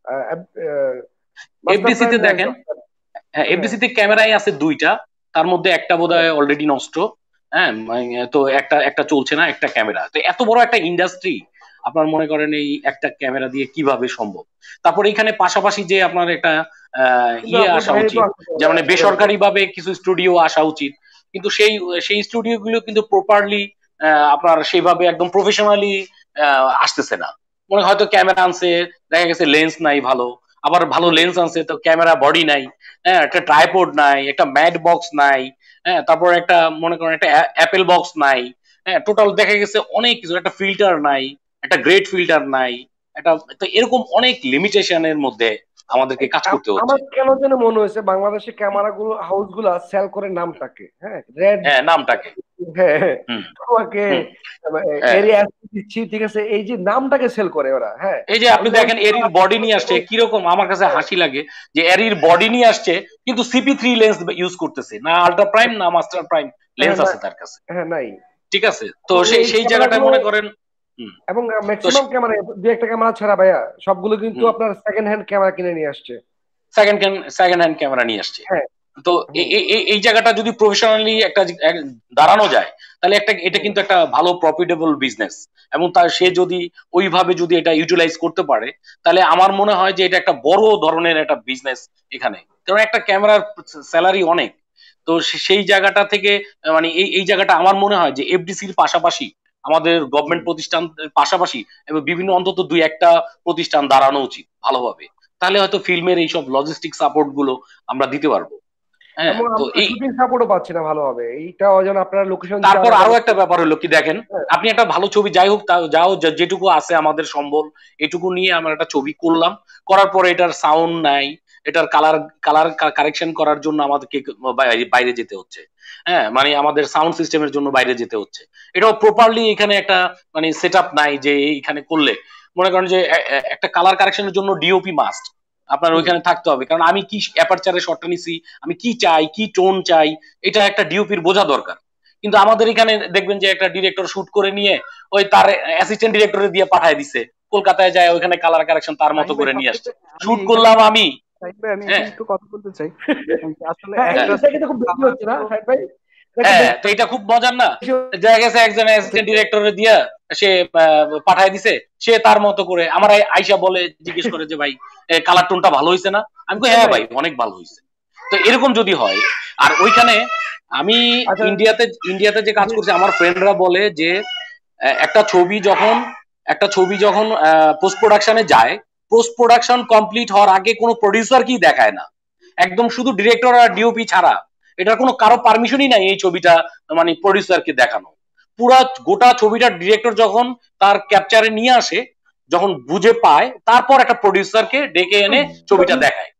মাস্টার প্রাইম এফডিসিতে লেন্স। দেখেন, হ্যাঁ হ্যাঁ। এফডিসিতে ক্যামেরাই আছে দুইটা, তার মধ্যে একটা হ্যাঁ। বোধহয় অলরেডি নষ্ট। হ্যাঁ, মানে তো একটা একটা চলছে না, একটা ক্যামেরা, তো এত বড় একটা ইন্ডাস্ট্রি আপনার মনে করেন এই একটা ক্যামেরা দিয়ে কিভাবে সম্ভব? তারপর এখানে পাশাপাশি যে আপনার একটা আহ কিন্তু ইয়ে আপনার আসা বাইরে তো উচিত, আসতে পারে যেমন না, সেটা হচ্ছে। বেসরকারি ভাবে কিছু স্টুডিও আসা উচিত। কিন্তু সেই সেই স্টুডিও গুলো কিন্তু প্রপারলি আপনার সেইভাবে একদম প্রফেশনালি আসতেছে না। মনে হয় হয়তো ক্যামেরা আনছে, দেখা গেছে লেন্স নাই ভালো, আবার ভালো হুম। লেন্স আনছে তো ক্যামেরা বডি নাই। হ্যাঁ, একটা ট্রাইপড নাই, একটা ম্যাট বক্স নাই। হ্যাঁ, তারপর একটা মনে করেন একটা অ্যাপেল বক্স নাই। হ্যাঁ, টোটাল দেখা গেছে অনেক কিছু, একটা ফিল্টার নাই, একটা গ্রেট ফিল্টার নাই, একটা, তো এরকম অনেক লিমিটেশনের মধ্যে আমাদেরকে এই কাজ আম- করতে হচ্ছে। আমার কেন যেন মনে হয়েছে বাংলাদেশে ক্যামেরা গুলো হাউস গুলা সেল করে নামটাকে, হ্যাঁ, রেড হ্যাঁ, নামটাকে। হ্যাঁ হ্যাঁ হুম তোমাকে হুম হ্যাঁ এরিয়া দিচ্ছি, ঠিক আছে, এই যে নামটাকে সেল করে ওরা। হ্যাঁ, এই যে আপনি আমি যেমন দেখেন এরির বডি নিয়ে আসছে কিরকম, আমার কাছে হাসি লাগে যে এরির বডি নিয়ে আসছে কিন্তু সিপি থ্রি লেন্স ইউজ করতেছে না, আল্ট্রা প্রাইম না মাস্টার প্রাইম হ্যাঁ লেন্স না, আছে তার কাছে। হ্যাঁ নাই। ঠিক আছে, তো এবং সেই এই সেই জায়গাটায় ক্যামেরাগুলো মনে করেন হুম এবং তো ম্যাক্সিমাম ক্যামেরা, দু একটা ক্যামেরা ছাড়া ভাইয়া সবগুলো কিন্তু হুম আপনার সেকেন্ড হ্যান্ড ক্যামেরা কিনে নিয়ে আসছে। সেকেন্ড সেকেন্ড হ্যান্ড ক্যামেরা নিয়ে আসছে। হ্যাঁ। তো হুম এই এই- এই জায়গাটা যদি প্রফেশনালি একটা জি- এক দাঁড়ানো যায় তাহলে একটা এটা হুম কিন্তু একটা ভালো প্রফিটেবল বিজনেস, এবং তার সে যদি ওইভাবে যদি এটা ইউটিলাইজ করতে পারে তাহলে আমার মনে হয় যে এটা একটা বড় ধরনের একটা বিজনেস এখানে, কারণ একটা ক্যামেরার স্যালারি অনেক। তো সে- সেই জায়গাটা থেকে আহ, মানে এই এই জায়গাটা আমার মনে হয় যে এফডিসির পাশাপাশি আমাদের হুম। গভর্নমেন্ট প্রতিষ্ঠান পাশাপাশি এবং বিভিন্ন অন্তত দুই একটা প্রতিষ্ঠান দাঁড়ানো উচিত ভালোভাবে, তাহলে হয়তো ফিল্মের এইসব লজিস্টিক সাপোর্ট গুলো আমরা দিতে পারবো। হ্যাঁ, এবং তো আমরা এই শুটিং সাপোর্টও পাচ্ছি না ভালোভাবে, এইটা যেন আপনার লোকেশন দিতে তারপর হবে আরো আমাদের। একটা ব্যাপার হলো কি দেখেন, হ্যাঁ আপনি একটা ভালো ছবি যাই হোক তা- যাও যে- যেটুকু আছে আমাদের সম্বল এটুকু নিয়ে আমরা একটা ছবি করলাম, করার পরে এটার সাউন্ড নাই, এটার কালার কালার কারেকশন করার জন্য আমাদেরকে বাইরে বাইরে যেতে হচ্ছে। হ্যাঁ, মানে আমাদের সাউন্ড সিস্টেমের জন্য বাইরে যেতে হচ্ছে, এটাও প্রপারলি এখানে একটা মানে সেট আপ নাই যে এইখানে করলে মনে করেন যে এ- এ- একটা কালার কারেকশনের জন্য ডিওপি মাস্ট আপনার হুম ওইখানে থাকতে হবে, কারণ আমি কি অ্যাপারচারে শটটা নিছি, আমি কি চাই কি টোন চাই, এটা একটা ডিওপির বোঝা দরকার। কিন্তু আমাদের এখানে দেখবেন যে একটা ডিরেক্টর শুট করে নিয়ে ওই তার অ্যাসিস্ট্যান্ট ডিরেক্টরে দিয়ে পাঠায় দিছে, কলকাতায় যায় ওইখানে কালার কারেকশন তার মতো শাহিন ভাই করে নিয়ে আসছে, সবচেয়ে আমি শুট এখানে করলাম আমি। শাহিন ভাই আমি হ্যাঁ এখানে একটু কথা বলতে চাই যে আসলে হ্যাঁ, হ্যাঁ একটা এটা কিন্তু খুব বেশি কালার হচ্ছে না তো সাহেব ভাই? এটা একটু হ্যাঁ, তো বেশি এটা খুব মজার না, হচ্ছে। দেখা গেছে একজন অ্যাসিস্ট্যান্ট ডিরেক্টরে দিয়া সে আহ, পাঠায় দিছে, সে তার মতো করে আমার আই- আইসা বলে জিজ্ঞেস করে যে ভাই কালার টোনটা ভালো হয়েছে না, আমি কই সাহেব হ্যাঁ ভাই, ভাই অনেক ভালো হয়েছে। তো এরকম যদি হয়, আর ওইখানে আমি আচ্ছা, ইন্ডিয়াতে ইন্ডিয়াতে যে কাজ জি, করছি আমার ফ্রেন্ডরা বলে যে আহ, একটা ছবি যখন একটা ছবি যখন পোস্ট প্রোডাকশনে যায়, পোস্ট প্রোডাকশন কমপ্লিট হওয়ার আগে কোনো প্রডিউসার কি দেখায় না, একদম শুধু ডিরেক্টর আর ডিওপি ছাড়া এটার কোনো কারো পারমিশনই নাই এই ছবিটা মানে প্রডিউসারকে দেখানো। পুরা গোটা ছবিটা ডিরেক্টর যখন তার ক্যাপচারে নিয়ে আসে, যখন বুঝে পায়, তারপর একটা প্রডিউসারকে ডেকে এনে ছবিটা দেখায়।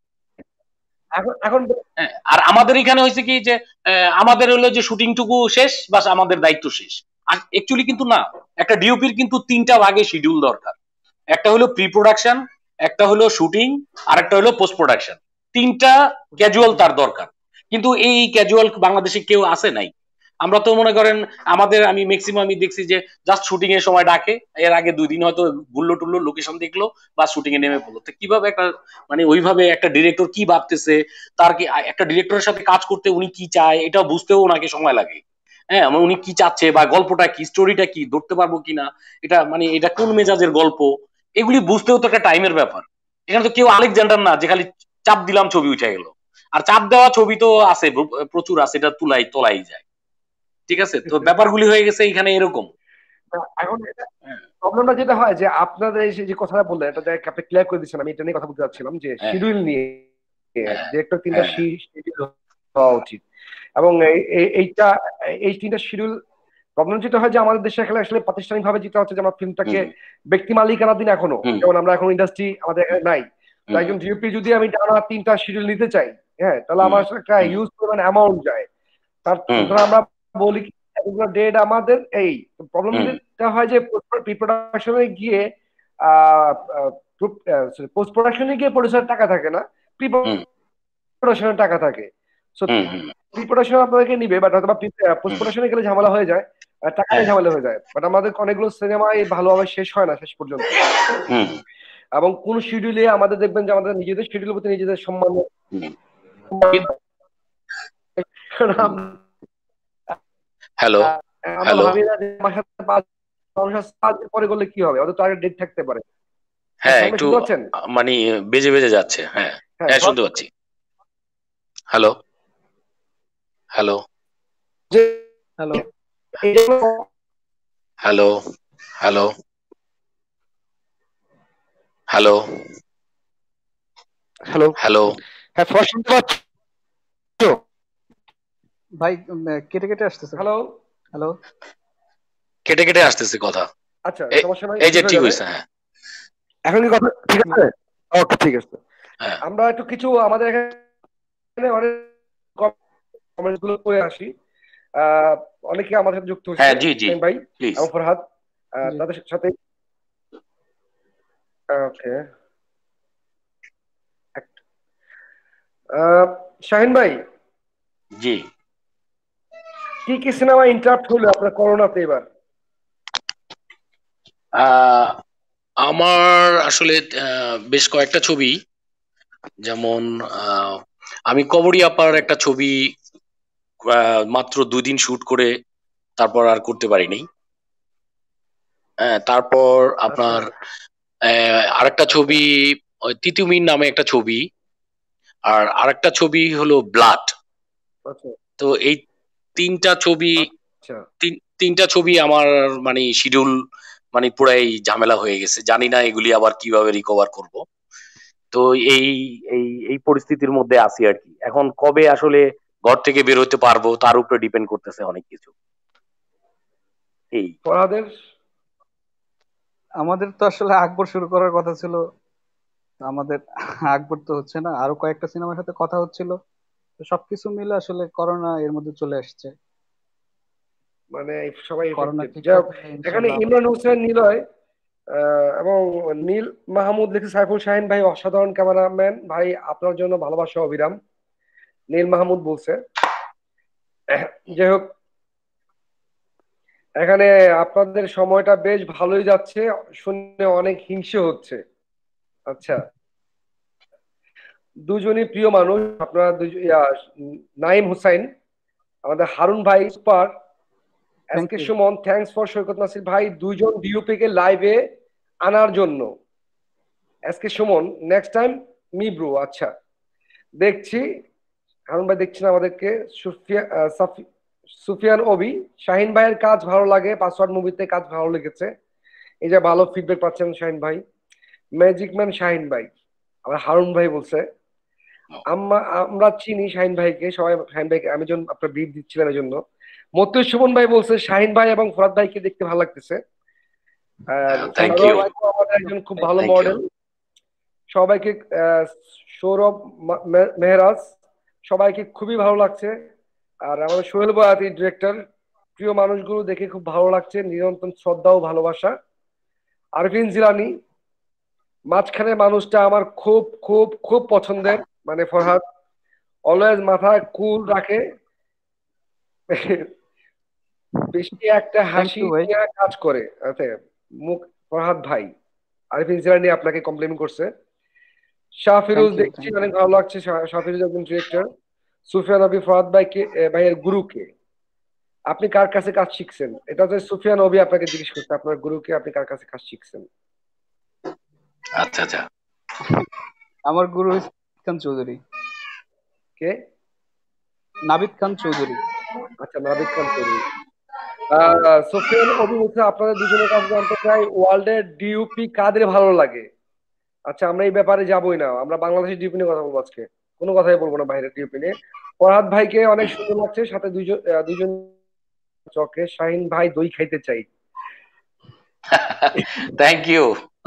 এখন এখন হ্যাঁ, আর আমাদের এখানে হয়েছে কি যে আহ, আমাদের হলো যে শুটিংটুকু শেষ বাস আমাদের দায়িত্ব শেষ। আর অ্যাকচুয়ালি কিন্তু না, একটা ডিওপির কিন্তু তিনটা ভাগে শিডিউল দরকার, একটা হলো প্রি প্রোডাকশন, একটা হলো শুটিং, আর একটা হলো পোস্ট প্রোডাকশন, তিনটা ক্যাজুয়াল তার দরকার। কিন্তু এই ক্যাজুয়াল বাংলাদেশে কেউ আসে নাই। আমরা তো মনে করেন আমাদের আমি ম্যাক্সিমামই দেখছি যে জাস্ট শুটিং এর সময় ডাকে, এর আগে দুই দিন হয়তো ঘুরলো টুললো লোকেশন দেখলো বা শুটিং এ নেমে পড়লো, তো কিভাবে একটা মানে ওইভাবে একটা ডিরেক্টর কি ভাবতেছে, তার কি একটা ডিরেক্টরের সাথে কাজ করতে উনি কি চায় এটা বুঝতেও ওনাকে সময় লাগে। হ্যাঁ, মানে উনি কি চাচ্ছে বা গল্পটা কি স্টোরিটা কি ধরতে পারবো কিনা, এটা মানে এটা কোন মেজাজের গল্প, এগুলি বুঝতেও তো একটা টাইমের ব্যাপার। এখানে তো কেউ আলেকজান্ডার না যে খালি চাপ দিলাম ছবি উঠে গেল, আর চাপ দেওয়া ছবি তো আছে প্রচুর আছে, এটা তুলাই তোলাই যায়। ঠিক আছে, তো ব্যাপারগুলি হয়ে গেছে এখানে এরকম। এখন প্রবলেমটা যেটা হয় যে আপনাদের এই যে কথাটা বললেন, এটা যে আপনি ক্লিয়ার করে দিচ্ছেন, আমি এটা নিয়ে কথা বলতে চাচ্ছিলাম যে হ্যাঁ শিডিউল নিয়ে, হ্যাঁ যে একটা তিনটা হ্যাঁ শিডিউল হওয়া উচিত। এবং এই- এই- এইটা এই তিনটা শিডিউল, প্রবলেম যেটা হয় যে আমাদের দেশে এখানে আসলে প্রাতিষ্ঠানিক ভাবে যেটা হচ্ছে যে আমরা ফিল্মটাকে হুম ব্যক্তি মালিকানা দিন এখনো, হুম যেমন আমরা এখন ইন্ডাস্ট্রি আমাদের এখানে নাই। তো হুম একজন ডিওপি যদি আমি টানা তিনটা শিডিউল নিতে চাই, হ্যাঁ, তাহলে হুম আমার আসলে একটা হুম ইউজ পরিমাণ অ্যামাউন্ট যায়। তার হুম ধরো আমরা বলি কি এতগুলো ডেট আমাদের, এই প্রবলেম হুম যেটা হয় যে প্রি প্রোডাকশনে গিয়ে পোস্ট প্রোডাকশনে গিয়ে প্রডিউসার টাকা থাকে না, প্রি হুম প্রোডাকশনের টাকা থাকে। So hmm hmm pre production আপনাদেরকে নিবে, বাট হয়তো পোস্ট হুম প্রোডাকশনে গেলে ঝামেলা হয়ে যায়, আর টাকা হ্যাঁ নিয়ে ঝামেলা হয়ে যায়। বাট আমাদের অনেকগুলো সিনেমাই ভালোভাবে শেষ হয় না শেষ পর্যন্ত। হুম এবং কোন শিডিউলে আমাদের দেখবেন যে আমাদের নিজেদের শিডিউলের প্রতি নিজেদের সম্মান, হুম হ্যালো আমরা হ্যালো ভাবি না যে আমার সাথে পাঁচ মানুষ আছে, পাঁচ দিন পরে করলে কি হবে, ওদের তো আগে ডেট থাকতে পারে। হ্যাঁ, হ্যাঁ সামনে একটু শুনতে পাচ্ছেন? আহ, মানে বেজে বেজে যাচ্ছে। হ্যাঁ হ্যাঁ, হ্যাঁ ধর শুনতে পাচ্ছি। হ্যালো হ্যালো যে হ্যালো এই যে hello hello hello hello, hello হ্যাঁ ফার্স্ট শুনতে পাচ্ছ? ভাই উম, কেটে কেটে আসতেছে ভাই। হ্যালো, হ্যালো কেটে কেটে আসতেছে কথা। আচ্ছা এ- সমস্যা নাই, এই যে ঠিক হয়ে ঠিক যাবে। হয়েছে। হ্যাঁ এখন কি কথা ঠিক আছে? ওকে, ঠিক আছে। হ্যাঁ আমরা একটু কিছু আমাদের এখানে অনেক কমেন্টস গুলো করে আসি। আহ, অনেকে আমাদের সাথে যুক্ত হচ্ছে, হ্যাঁ, জি জি, শাহিন ভাই প্লিজ। এবং ফরহাদ, আহ, জি তাদের সাথে। ওকে, শাহিন ভাই, জি। কি কি সিনেমা ইন্টারাপ্ট হলো আপনার করোনাতে এবার? আহ, আমার আসলে আহ, বেশ কয়েকটা ছবি, যেমন আহ, আমি কবরী আপার একটা ছবি আহ, মাত্র দুই দিন শুট করে তারপর আর করতে পারিনি। হ্যাঁ, তারপর আচ্ছা আপনার আহ, আরেকটা ছবি, ওই তিতুমির নামে একটা ছবি, আর আরেকটা ছবি হলো ব্লাড। আচ্ছা তো এই তিনটা ছবি, আচ্ছা। তিন তিনটা ছবি আমার মানে শিডিউল মানে পুরাই ঝামেলা হয়ে গেছে, জানি না এগুলি আবার কিভাবে রিকভার করব। তো এই এই এই পরিস্থিতির মধ্যে আছি আর কি। এখন কবে আসলে ঘর থেকে বের হতে পারবো তার উপরে ডিপেন্ড করতেছে অনেক কিছু। এই ফরহাদের? আমাদের তো আসলে আকবর শুরু করার কথা ছিল, তো আমাদের আকবর তো হচ্ছে না, আরো কয়েকটা সিনেমার সাথে কথা হচ্ছিল, তো সবকিছু মিলে আসলে করোনা এর মধ্যে চলে আসছে। মানে সবাই করোনা এফেক্টেড, যাই হোক। ঠিকঠাক হলে এখানে ইনশাল্লাহ আবার ইমরান শুরু হোসেন করবো। নিলয় আহ, এবং নীল মাহমুদ লিখে, সাইফুল শাহিন ভাই অসাধারণ ক্যামেরাম্যান ভাই, আপনার জন্য ভালোবাসা অবিরাম। নীল মাহমুদ বলছে। যাই হোক, এখানে আপনাদের সময়টা বেশ ভালোই যাচ্ছে, শুনে অনেক হিংসে হচ্ছে। আচ্ছা, দুজনই প্রিয় মানুষ আপনারা দুজন। ইয়া, নাইম হুসাইন, আমাদের হারুন ভাই super, thank SK you. Sumon, thanks for Saikat Nasir ভাই, দুইজন ডিওপি কে লাইভে আনার জন্য। SK Sumon, next time me bro. আচ্ছা, দেখছি হারুন ভাই দেখছেন আমাদেরকে। সুফিয়া আহ, সাফি- সুফিয়ান ওবি, শাহিন ভাইয়ের কাজ ভালো লাগে, পাসওয়ার্ড মুভিতে কাজ ভালো লেগেছে। এই যে ভালো ফিডব্যাক পাচ্ছেন শাহিন ভাই। ম্যাজিক ম্যান শাহিন ভাই, আমার হারুন ভাই বলছে। আমরা আমরা চিনি শাহিন ভাইকে, সবাই শাহিন ভাইকে, আমি যখন আপনার ব্রিফ দিচ্ছিলাম এই জন্য। মতুই সুমন ভাই বলছে শাহিন ভাই এবং ফরাদ ভাইকে দেখতে ভালো লাগতেছে। আর thank thank you, you Sourav ভাই। আমাদের একজন খুব ভালো থ্যাংক ইউ। মডেল। সবাইকে আহ, সৌরভ মা- মে- মেহরাজ, সবাইকে খুবই ভালো লাগছে। আর আমাদের সোহেল বয়াতি ডিরেক্টর, প্রিয় মানুষগুলো দেখে খুব ভালো লাগছে, নিরন্তর শ্রদ্ধা ও ভালোবাসা। আরফিন জিলানি, মাঝখানে মানুষটা আমার খুব খুব খুব পছন্দের, মানে ফরহাদ অলওয়েজ মাথায় কুল রাখে, বেশি একটা থ্যাংক হাসি ইউ ভাই। নিয়ে কাজ করে। আচ্ছা, মুখ ফরহাদ ভাই আরিফিন জিলানী আপনাকে কমপ্লিমেন্ট করছে। শাহ থ্যাংক ফিরোজ ইউ দেখছি থ্যাংক ইউ। অনেক ভালো লাগছে, শাহ শাহ ফিরোজ একজন ডিরেক্টর। সুফিয়ান নবী, ফরহাদ ভাইকে এ, ভাইয়ের গুরুকে, আপনি কার কাছে কাজ শিখছেন? এটা হচ্ছে সুফিয়ান নবী আপনাকে জিজ্ঞেস করছে, আপনার গুরুকে আপনি কার কাছে কাজ শিখছেন? আচ্ছা আচ্ছা। আমার গুরু হচ্ছে নাবিদ খান চৌধুরী। কে? নাবিদ খান চৌধুরী। আচ্ছা, নাবিদ খান চৌধুরী। আহ সুফিয়ান নবী বলছে আপনাদের দুজনের কাছে জানতে চাই, ওয়ার্ল্ডের ডিইউপি কাদের ভালো লাগে? আচ্ছা, আমরা এই ব্যাপারে যাবোই না, আমরা বাংলাদেশের ডিইউপি নিয়ে কথা বলবো আজকে, কোনো কথাই বলবো না বাইরের ডিইউপি নিয়ে। ফরহাদ ভাইকে অনেক সুন্দর লাগছে, সাথে দুইজন আহ, দুইজন চকে শাহিন ভাই দই খাইতে চাই। Thank you.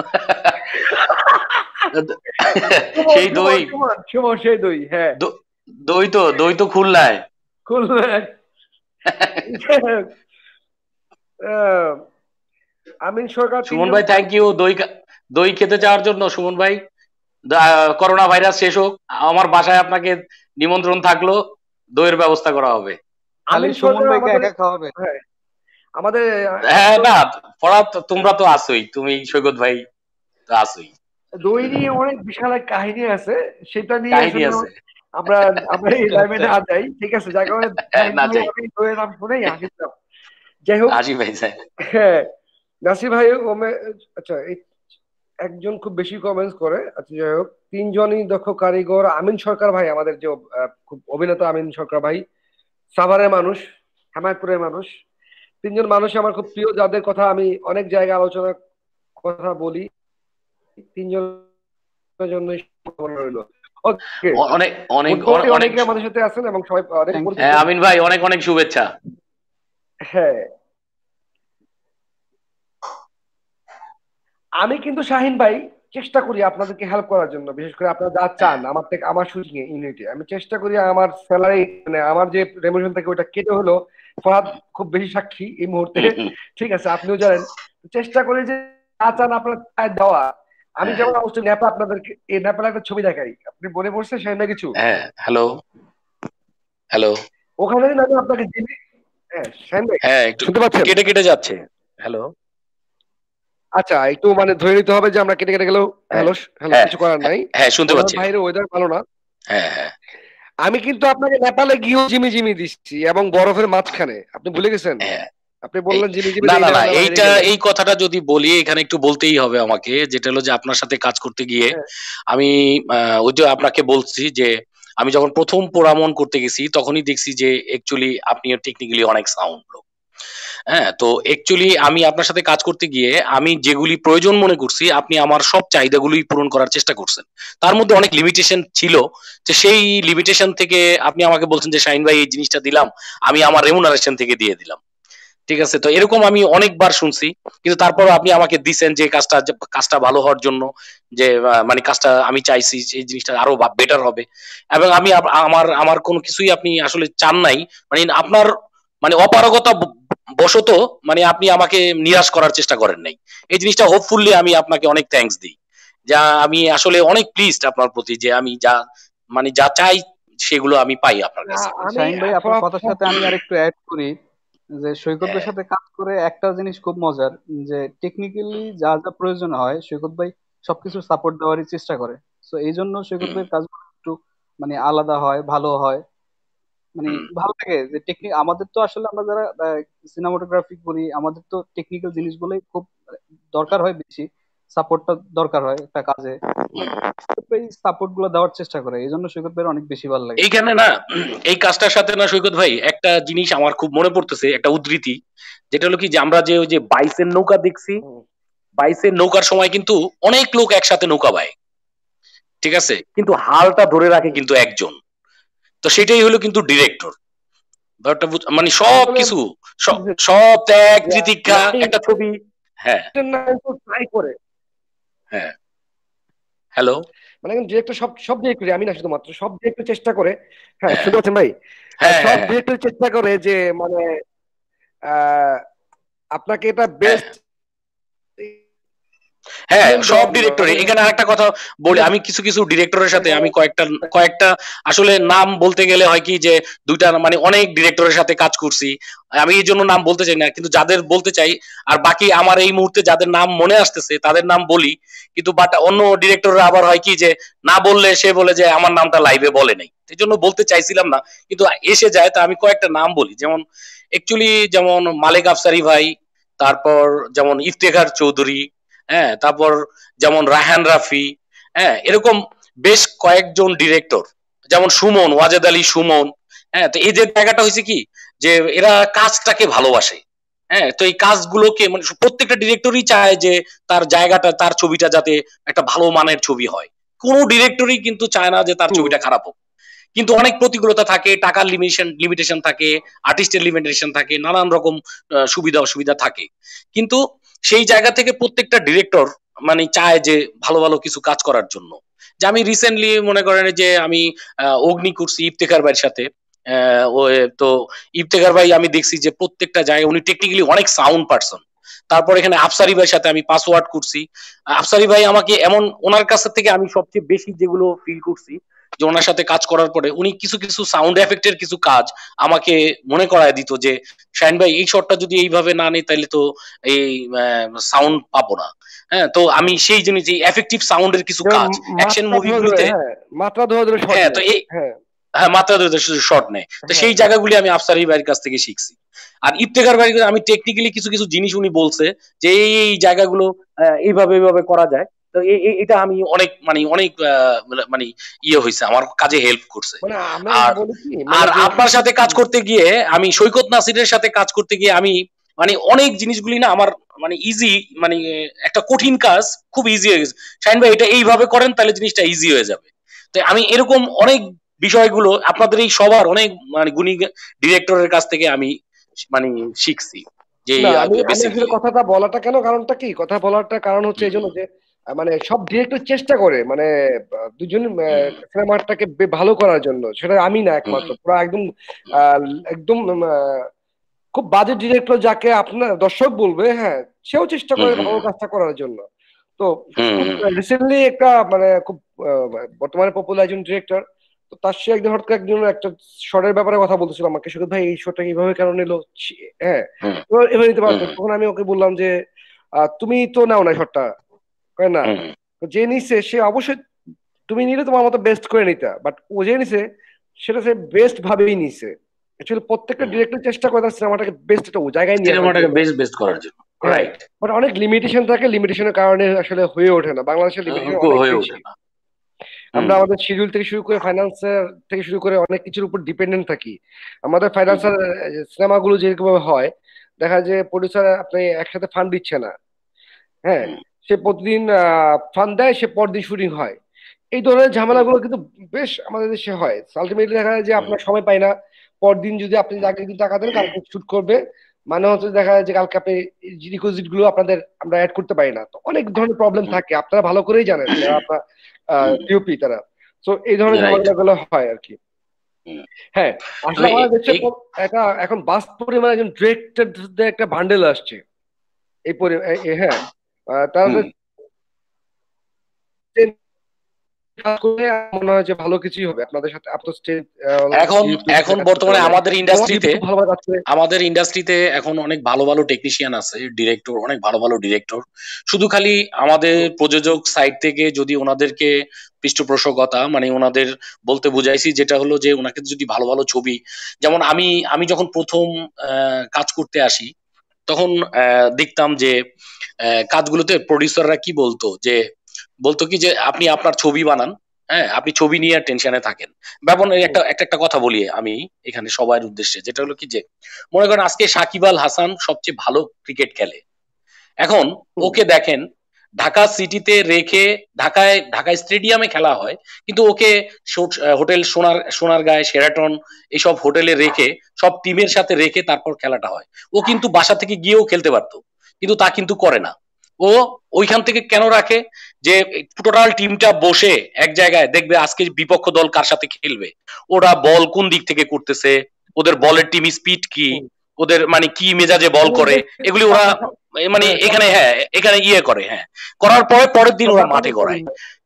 সুমন সেই দই, সুমন সুমন সুমন সেই দই, হ্যাঁ। দ- দই তো দই তো খুলনায়। খুলনার। আহ, আমিন সরকার সুমন তিনজন। ভাই থ্যাংক ইউ, দই খা- দই খেতে যাওয়ার জন্য। সুমন ভাই, দা- করোনা ভাইরাস শেষ হোক, আমার বাসায় আপনাকে নিমন্ত্রণ থাকলো, দইয়ের ব্যবস্থা করা হবে। খালি আমিন সুমন সরকার ভাইকে আমাদের, একা খাওয়াবে? হ্যাঁ, আমাদের হ্যাঁ, একজন। না, পড়া তো তোমরা তো আসোই, তুমি সৈকত ভাই তো আসোই, দই নিয়ে অনেক বিশাল এক কাহিনী আছে, সেটা নিয়ে কাহিনী আসলে আছে। আমরা আমরা এই আচ্ছা লাইভে আচ্ছা। না যাই, ঠিক আছে? যার কারণে হ্যাঁ, শাহিন না ভাই চাই। আমি দইয়ের নাম শুনেই হাসিতাম। যাই হোক, হাসি ভাই চাই। হ্যাঁ, নাসির ভাই ওমে। আচ্ছা, এই একজন খুব বেশি কমেন্টস করে। আচ্ছা, যাই হোক, তিনজনই দক্ষ কারিগর। আমিন সরকার ভাই আমাদের যে আহ, খুব অভিনেতা, আমিন সরকার ভাই সাভারের মানুষ, হেমায়তপুরের মানুষ। তিনজন মানুষ আমার খুব প্রিয়, যাদের কথা আমি অনেক জায়গায় আলোচনা কথা বলি। তিনজনের জন্যই শুভকামনা রইল। ওকে, অ- অনেক অনেক মোটামুটি অনেক অনেক অনেকে শু- আমাদের সাথে আছেন এবং সবাই অনেক থ্যাংক ইউ। পরিচিত। হ্যাঁ, আমিন ভাই অনেক অনেক শুভেচ্ছা। হ্যাঁ, আমি কিন্তু শাহিন ভাই চেষ্টা করি আপনাদেরকে হেল্প করার জন্য, বিশেষ করে আপনারা যা চান আমার থেকে, আমার শুটিং ইউনিটে আমি চেষ্টা করি আমার স্যালারি, মানে আমার যে রেমুনেশন থাকে ওটা কেটে হলো ফরহাদ খুব বেশি সাক্ষী এই মুহূর্তে, ঠিক আছে, আপনিও জানেন। চেষ্টা করি যে চা চান আপনার চায় দেওয়া। আমি যেমন অবশ্যই নেপাল আপনাদেরকে এই নেপালে একটা ছবি দেখাই, আপনি মনে পড়ছে সেটা না কিছু? হ্যাঁ হ্যালো হ্যালো ওখানে কিন্তু আমি আপনাকে জিনিস, হ্যাঁ শাহিন ভাই হ্যাঁ একটু শুনতে পাচ্ছেন? কেটে কেটে যাচ্ছে। হ্যালো আচ্ছা একটু মানে ধরে নিতে হবে যে আমরা কেটে কেটে গেলেও হ্যাঁ হ্যালো হ্যালো হ্যাঁ কিছু করার হ্যাঁ নাই। হ্যাঁ, শুনতে মনে হয় পাচ্ছি। বাইরে ওয়েদার ভালো না। হ্যাঁ হ্যাঁ আমি কিন্তু আপনাকে নেপালে গিয়েও জিমি জিমি দিচ্ছি এবং বরফের মাঝখানে, আপনি ভুলে গেছেন? হ্যাঁ আপনি এই বললেন জিমি জিমি না দেই না না না আমরা বাইরে এইটা গেলে। এই কথাটা যদি বলি এখানে একটু বলতেই হবে আমাকে, যেটা হলো যে আপনার সাথে কাজ করতে গিয়ে হ্যাঁ আমি আহ, ওই যে আপনাকে বলছি যে আমি যখন প্রথম পোড়ামন করতে গেছি তখনই দেখছি যে অ্যাকচুয়ালি আপনিও টেকনিক্যালি অনেক সাউন্ড লোক। হ্যাঁ তো অ্যাকচুয়ালি আমি আপনার সাথে কাজ করতে গিয়ে আমি যেগুলি প্রয়োজন মনে করছি আপনি আমার সব চাহিদাগুলি পূরণ করার চেষ্টা করছেন। তার মধ্যে অনেক লিমিটেশন ছিল, যে সেই লিমিটেশন থেকে আপনি আমাকে বলছেন যে শাহিন ভাই এই জিনিসটা দিলাম, আমি আমার রেমুনারেশন থেকে দিয়ে দিলাম। ঠিক আছে, তো এরকম আমি অনেকবার শুনছি, কিন্তু তারপর আপনি আমাকে দিছেন যে কাজটা যে কাজটা ভালো হওয়ার জন্য, যে আহ, মানে কাজটা আমি চাইছি যে এই জিনিসটা আরো বেটার হবে, এবং আমি আপ- আমার আমার কোনো কিছুই আপনি আসলে চান নাই, মানে আপনার মানে অপারগতা ব- বশত মানে আপনি আমাকে নিরাশ করার চেষ্টা করেন নাই। এই জিনিসটা হোপফুলি আমি আপনাকে অনেক থ্যাঙ্কস দিই, যা আমি আসলে অনেক প্লিজড আপনার প্রতি, যে আমি যা মানে যা চাই সেগুলো আমি পাই আপনার কাছে। আ- আমি শাহিন ভাই, আপনার ফরহাদ কথার সাথে আমি আর একটু অ্যাড করি যে সৈকতের হ্যাঁ সাথে কাজ করে একটা জিনিস খুব মজার, যে টেকনিক্যালি যা যা প্রয়োজন হয় সৈকত ভাই সবকিছু সাপোর্ট দেওয়ারই চেষ্টা করে। তো এই জন্য সৈকত হুম ভাইয়ের কাজগুলো একটু মানে আলাদা হয়, ভালো হয়, মানে হুম ভালো লাগে। যে টেকনিক আমাদের তো আসলে আমরা যারা সিনেমাটোগ্রাফি করি আমাদের তো টেকনিক্যাল জিনিসগুলোই খুব দরকার হয়, বেশি সাপোর্টটা দরকার হয় একটা কাজে। হুম। এই সাপোর্ট গুলো দেওয়ার চেষ্টা করে, এই জন্য সৈকত ভাইয়ের অনেক বেশি ভালো লাগে। এইখানে না এই কাজটার সাথে না সৈকত ভাই একটা জিনিস আমার খুব মনে পড়তেছে, একটা উদ্ধৃতি, যেটা হলো কি যে আমরা যে ওই যে বাইসের নৌকা দেখছি, হুম, বাইসের নৌকার সময় কিন্তু অনেক লোক একসাথে নৌকা বায়, ঠিক আছে, কিন্তু হালটা ধরে রাখে হুম। কিন্তু একজন। তো সেটাই হলো কিন্তু ডিরেক্টর, ব্যাপারটা বুঝ- মানে সব আসলে কিছু সব সব ত্যাগ তিতিক্ষা নাই একটা ছবি। হ্যাঁ ট্রাই করে, হ্যাঁ হ্যালো মানে ডিরেক্টর সব সব ডিরেক্টর, আমি না শুধুমাত্র, সব ডিরেক্টর চেষ্টা করে। হ্যাঁ হ্যাঁ শুনতে পাচ্ছেন ভাই? হ্যাঁ, হ্যাঁ সব হ্যাঁ হ্যাঁ ডিরেক্টর চেষ্টা করে যে মানে আহ, আপনাকে এটা হ্যাঁ বেস্ট হ্যাঁ সব দেওয়ার জন্য ডিরেক্টরে। এবং এখানে আরেকটা কথা বলি, আমি কিছু কিছু ডিরেক্টরের সাথে আমি কয়েকটা কয়েকটা আসলে নাম বলতে গেলে হয় কি যে দুইটা মানে অনেক ডিরেক্টরের সাথে কাজ করছি, আমি এই জন্য নাম বলতে চাই না, কিন্তু যাদের বলতে চাই আর বাকি আমার এই মুহূর্তে যাদের নাম মনে আসতেছে তাদের নাম বলি, কিন্তু বাট অন্য ডিরেক্টররা আবার হয় কি যে না বললে সে বলে যে আমার নামটা লাইভে বলে নাই, এই জন্য বলতে চাইছিলাম না, কিন্তু এসে যায় তো আমি কয়েকটা নাম বলি। যেমন অ্যাকচুয়ালি যেমন মালেক আফসারি ভাই, তারপর যেমন ইফতেখার চৌধুরী, হ্যাঁ তারপর যেমন রায়হান রাফি, হ্যাঁ এরকম বেশ কয়েকজন ডিরেক্টর, যেমন সুমন ওয়াজেদ আলী সুমন। হ্যাঁ তো এই যে জায়গাটা হয়েছে কি যে এরা কাজটাকে ভালোবাসে। হ্যাঁ তো এই কাজগুলোকে মানে প্রত্যেকটা ডিরেক্টরই চায় যে তার জায়গাটা তার ছবিটা যাতে একটা ভালো মানের ছবি হয়, কোনো ডিরেক্টরই কিন্তু চায় না যে তার ছবিটা খারাপ হোক। কিন্তু অনেক প্রতিকূলতা থাকে, টাকার লিমিটেশন লিমিটেশন থাকে, আর্টিস্টের লিমিটেশন থাকে, নানান রকম আহ, সুবিধা অসুবিধা থাকে, কিন্তু সেই জায়গা থেকে প্রত্যেকটা ডিরেক্টর মানে চায় যে ভালো ভালো কিছু কাজ করার জন্য। যে আমি রিসেন্টলি মনে করেন যে আমি আহ, অগ্নি করছি ইফতেখার ভাইয়ের সাথে। আহ, ও তো ইফতেখার ভাই আমি দেখছি যে প্রত্যেকটা জায়গায় উনি টেকনিক্যালি অনেক সাউন্ড পারসন। তারপর এখানে আফসারি ভাইয়ের সাথে আমি পাসওয়ার্ড করছি। আফসারি ভাই আমাকে এমন, ওনার কাছ থেকে আমি সবচেয়ে বেশি যেগুলো ফিল করছি যে ওনার সাথে কাজ করার পরে উনি কিছু কিছু সাউন্ড এফেক্টের কিছু কাজ আমাকে মনে করায় দিত যে শাহিন ভাই এই শটটা যদি এইভাবে না নেই তাহলে তো এই সাউন্ড পাবো না। হ্যাঁ তো আমি সেই জিনিস এই এফেক্টিভ সাউন্ডের কিছু যেমন কাজ অ্যাকশন মাত্রা ধরে ধরে, মুভিগুলিতে। হ্যাঁ মাত্রা ধরে ধরে শট হ্যাঁ তো নেয়। এই হ্যাঁ হ্যাঁ মাত্রা ধরে শর্ট নেয়, তো হ্যাঁ সেই জায়গাগুলি আমি আফসারি ভাইয়ের কাছ থেকে শিখছি। আর ইফতেখার ভাই আমি টেকনিক্যালি কিছু কিছু জিনিস উনি বলছে যে এই এই জায়গাগুলো আহ, এইভাবে এইভাবে করা যায়, তো এ- এ- এটা আমি অনেক মানে অনেক আহ, মানে ইয়ে হয়েছে, আমার কাজে হেল্প করছে। মানে আমরা আর বলি কি মানে আর যে আপনার সাথে কাজ করতে গিয়ে আমি সৈকত নাসিরের সাথে কাজ করতে গিয়ে আমি মানে অনেক জিনিসগুলি না আমার মানে ইজি মানে একটা কঠিন কাজ খুব ইজি হয়ে গেছে। শাহিন ভাই এটা এইভাবে করেন তাহলে জিনিসটা ইজি হয়ে যাবে। তো আমি এরকম অনেক বিষয়গুলো আপনাদের এই সবার অনেক মানে গুণী ডিরেক্টরের কাছ থেকে আমি মানে শিখছি যে না, আমি আমি আসলে বেসিক্যালি। কথাটা বলাটা কেন, কারণটা কি কথা বলাটা কারণ হচ্ছে এই জন্য যে আহ, মানে সব ডিরেক্টর চেষ্টা করে মানে আহ, দুজন সিনেমাটাকে ভালো করার জন্য, সেটা আমি না একমাত্র, পুরো একদম আহ, একদম খুব বাজে ডিরেক্টর যাকে আপনার দর্শক বলবে, হ্যাঁ সেও চেষ্টা করে ভালো কাজটা করার জন্য। তো রিসেন্টলি একটা মানে খুব বর্তমানে পপুলার একজন ডিরেক্টর, তো তার সে একদিন হঠাৎ করে একজন একটা শটের ব্যাপারে কথা বলতেছিল আমাকে, শুধু ভাই এই শটটা এইভাবে কেন নিল, হ্যাঁ এভাবে নিতে পারতো। তখন আমি ওকে বললাম যে তুমি তো নাও না শটটা, না যে নিছে সে অবশ্যই, তুমি নিলে তোমার মতো বেস্ট করে নিতা, বাট ও যে নিছে সেটা সে বেস্ট ভাবেই নিছে। অ্যাকচুয়ালি প্রত্যেকটা ডিরেক্টর চেষ্টা করে তার সিনেমাটাকে বেস্ট একটা জায়গায় নিয়ে সিনেমাটাকে বেস্ট বেস্ট করার জন্য, রাইট। বাট অনেক লিমিটেশন থাকে, লিমিটেশনের কারণে আসলে হয়ে ওঠে না। বাংলাদেশের লিমিটেশন অনেক বেশি। আমরা আমাদের শিডিউল থেকে শুরু করে ফাইন্যান্সের থেকে শুরু করে অনেক কিছুর উপর ডিপেন্ডেন্ট থাকি। আমাদের ফাইন্যান্সের সিনেমাগুলো যেরকম হয় দেখা যায় প্রডিউসার আপনি একসাথে ফান্ড দিচ্ছে না, হ্যাঁ সে প্রতিদিন ফান্ড দেয়, সে পরদিন শুটিং হয়। এই ধরনের ঝামেলাগুলো কিন্তু বেশ আমাদের দেশে হয়। আলটিমেটলি দেখা যায় যে আপনার সময় পায় না, পরদিন যদি আপনি আগের দিন টাকা দেন কালকে শুট করবে, মানে হচ্ছে দেখা যায় যে কালকে আপনি রিকোয়েজিট গুলো আপনাদের আমরা অ্যাড করতে পারি না। তো অনেক ধরনের প্রবলেম থাকে, আপনারা ভালো করেই জানেন যারা আপনার ডিওপি তারা। তো এই ধরনের ঝামেলাগুলো হয় আর কি। হ্যাঁ আসলে আমাদের দেশে একটা এখন বাস পরিমাণে একজন ডিরেক্টরদের একটা বান্ডেল আসছে এই পরি হ্যাঁ তারা মনে হয় যে ভালো কিছুই হবে আপনাদের সাথে। এখন এখন বর্তমানে আমাদের ইন্ডাস্ট্রিতে আমাদের ইন্ডাস্ট্রিতে এখন অনেক ভালো ভালো টেকনিশিয়ান আছে, ডিরেক্টর, অনেক ভালো ভালো ডিরেক্টর। শুধু খালি আমাদের প্রযোজক সাইড থেকে যদি ওনাদেরকে পৃষ্ঠপোষকতা মানে ওনাদের বলতে বুঝাইছি যেটা হলো যে ওনাকে যদি ভালো ভালো ছবি, যেমন আমি আমি যখন প্রথম কাজ করতে আসি তখন দেখতাম যে কাজগুলোতে প্রডিউসাররা কি বলতো, যে বলতো কি যে আপনি আপনার ছবি বানান, হ্যাঁ আপনি ছবি নিয়ে টেনশনে থাকেন। ব্যাপার একটা একটা একটা কথা বলি আমি এখানে সবার উদ্দেশ্যে, যেটা হলো কি যে মনে করেন আজকে সাকিব আল হাসান সবচেয়ে ভালো ক্রিকেট খেলে, এখন ওকে দেখেন ঢাকা সিটিতে রেখে ঢাকায় ঢাকায় স্টেডিয়ামে খেলা হয়, কিন্তু ওকে হোটেল সোনার সোনারগাঁয় শেরাটন এইসব হোটেলে রেখে সব টিমের সাথে রেখে তারপর খেলাটা হয়। ও কিন্তু বাসা থেকে গিয়েও খেলতে পারতো, কিন্তু তা কিন্তু করে না। ও ওইখান থেকে কেন রাখে, যে টোটাল টিমটা বসে এক জায়গায় দেখবে আজকে বিপক্ষ দল কার সাথে খেলবে, ওরা বল কোন দিক থেকে করতেছে, ওদের বলের টিম স্পিড কি, ওদের মানে কি মেজাজে বল করে, এগুলি ওরা মানে এখানে হ্যাঁ এখানে ইয়ে করে, হ্যাঁ করার পরে পরের দিন ওরা মাঠে গড়ায়।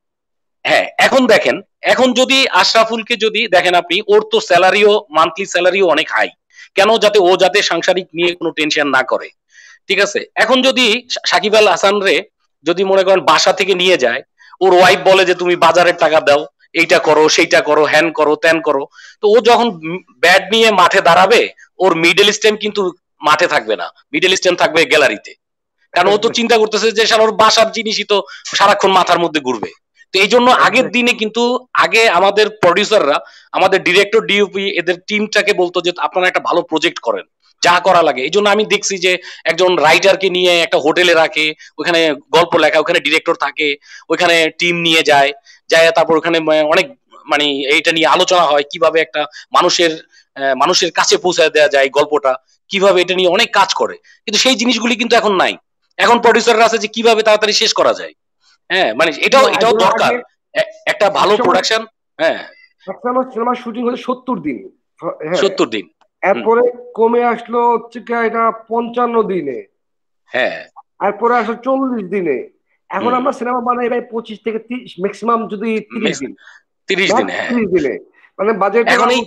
হ্যাঁ এখন দেখেন, এখন যদি আশরাফুলকে যদি দেখেন আপনি, ওর তো স্যালারিও মান্থলি স্যালারিও অনেক হাই, কেন যাতে ও যাতে সাংসারিক নিয়ে কোনো টেনশন না করে, ঠিক আছে। এখন যদি সাকিব আল হাসান রে যদি মনে করেন বাসা থেকে নিয়ে যায়, ওর ওয়াইফ বলে যে তুমি বাজারের টাকা দাও, এইটা করো সেইটা করো হ্যান করো ত্যান করো, তো ও যখন ব্যাট নিয়ে মাঠে দাঁড়াবে ওর মিডল স্টেম কিন্তু মাঠে থাকবে না, মিডল স্টেম থাকবে গ্যালারিতে, কারণ ও তো চিন্তা করতেছে যে সারা ওর বাসার জিনিসই তো সারাক্ষণ মাথার মধ্যে ঘুরবে। তো এই জন্য আগের দিনে কিন্তু আগে আমাদের প্রডিউসাররা আমাদের ডিরেক্টর ডিওপি এদের টিমটাকে বলতো যে আপনারা একটা ভালো প্রজেক্ট করেন, যা করা লাগে। এই জন্য আমি দেখছি যে একজন রাইটারকে নিয়ে একটা হোটেলে রাখে, ওখানে গল্প লেখা, ওখানে ডিরেক্টর থাকে, ওইখানে টিম নিয়ে যায়, যায় তারপর ওখানে অনেক মানে এইটা নিয়ে আলোচনা হয় কিভাবে একটা মানুষের মানুষের কাছে পৌঁছায় দেওয়া যায় গল্পটা, কিভাবে এটা নিয়ে অনেক কাজ করে। কিন্তু সেই জিনিসগুলি কিন্তু এখন নাই, এখন প্রডিউসাররা আছে যে কিভাবে তাড়াতাড়ি শেষ করা যায়। হ্যাঁ মানে এটাও এটাও দরকার একটা ভালো প্রোডাকশন। হ্যাঁ সিনেমা শুটিং হলো সত্তর দিন, সত্তর দিন, এরপরে কমে আসলো হচ্ছে এটা পঞ্চান্ন দিনে, হ্যাঁ এরপরে আসলো চল্লিশ দিনে। এখন আমরা সিনেমা বানাই ভাই পঁচিশ থেকে তিরিশ, ম্যাক্সিমাম যদি তিরিশ দিন তিরিশ দিনে তিরিশ দিনে মানে বাজেট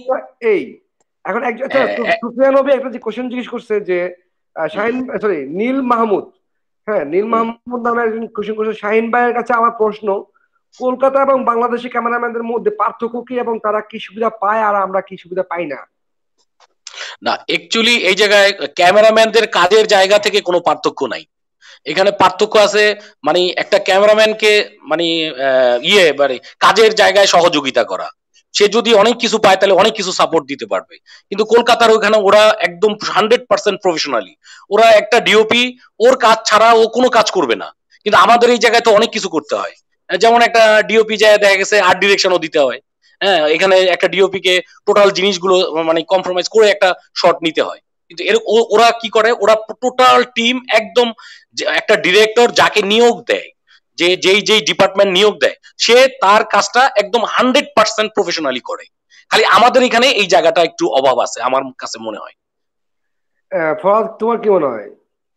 এই। এখন সুফিয়ান নবী একটা যে কোশ্চেন জিজ্ঞেস করছে যে শাহিন সরি নীল মাহমুদ, হ্যাঁ নীল মাহমুদ নামে একজন কোশ্চেন করছে, শাহিন ভাইয়ের কাছে আমার প্রশ্ন, কলকাতা এবং বাংলাদেশি ক্যামেরাম্যানদের মধ্যে পার্থক্য কি এবং তারা কি সুবিধা পায় আর আমরা কি সুবিধা পাই না? না অ্যাকচুয়ালি এই জায়গায় ক্যামেরাম্যানদের কাজের জায়গা থেকে কোনো পার্থক্য নাই, এখানে পার্থক্য আছে মানে একটা ক্যামেরাম্যানকে মানে ইয়ে মানে কাজের জায়গায় সহযোগিতা করা, সে যদি অনেক কিছু পায় তাহলে অনেক কিছু সাপোর্ট দিতে পারবে। কিন্তু কলকাতার ওখানে ওরা একদম হান্ড্রেড পার্সেন্ট প্রফেশনালি, ওরা একটা ডিওপি ওর কাজ ছাড়া ও কোনো কাজ করবে না। কিন্তু আমাদের এই জায়গায় তো অনেক কিছু করতে হয়, যেমন একটা ডিওপি যায় দেখা গেছে আর্ট ডিরেকশনও দিতে হয়, হ্যাঁ এখানে একটা ডিওপি কে টোটাল জিনিসগুলো মানে কম্প্রোমাইজ করে একটা শট নিতে হয়। কিন্তু এর ওরা কি করে, ওরা টোটাল টিম একদম একটা ডিরেক্টর যাকে নিয়োগ দেয়, যে যেই যেই ডিপার্টমেন্ট নিয়োগ দেয় সে তার কাজটা একদম হান্ড্রেড পার্সেন্ট প্রফেশনালি করে। খালি আমাদের এখানে এই জায়গাটা একটু অভাব আছে আমার কাছে মনে হয়। আহ, ফরাদ, তোমার কি মনে হয়?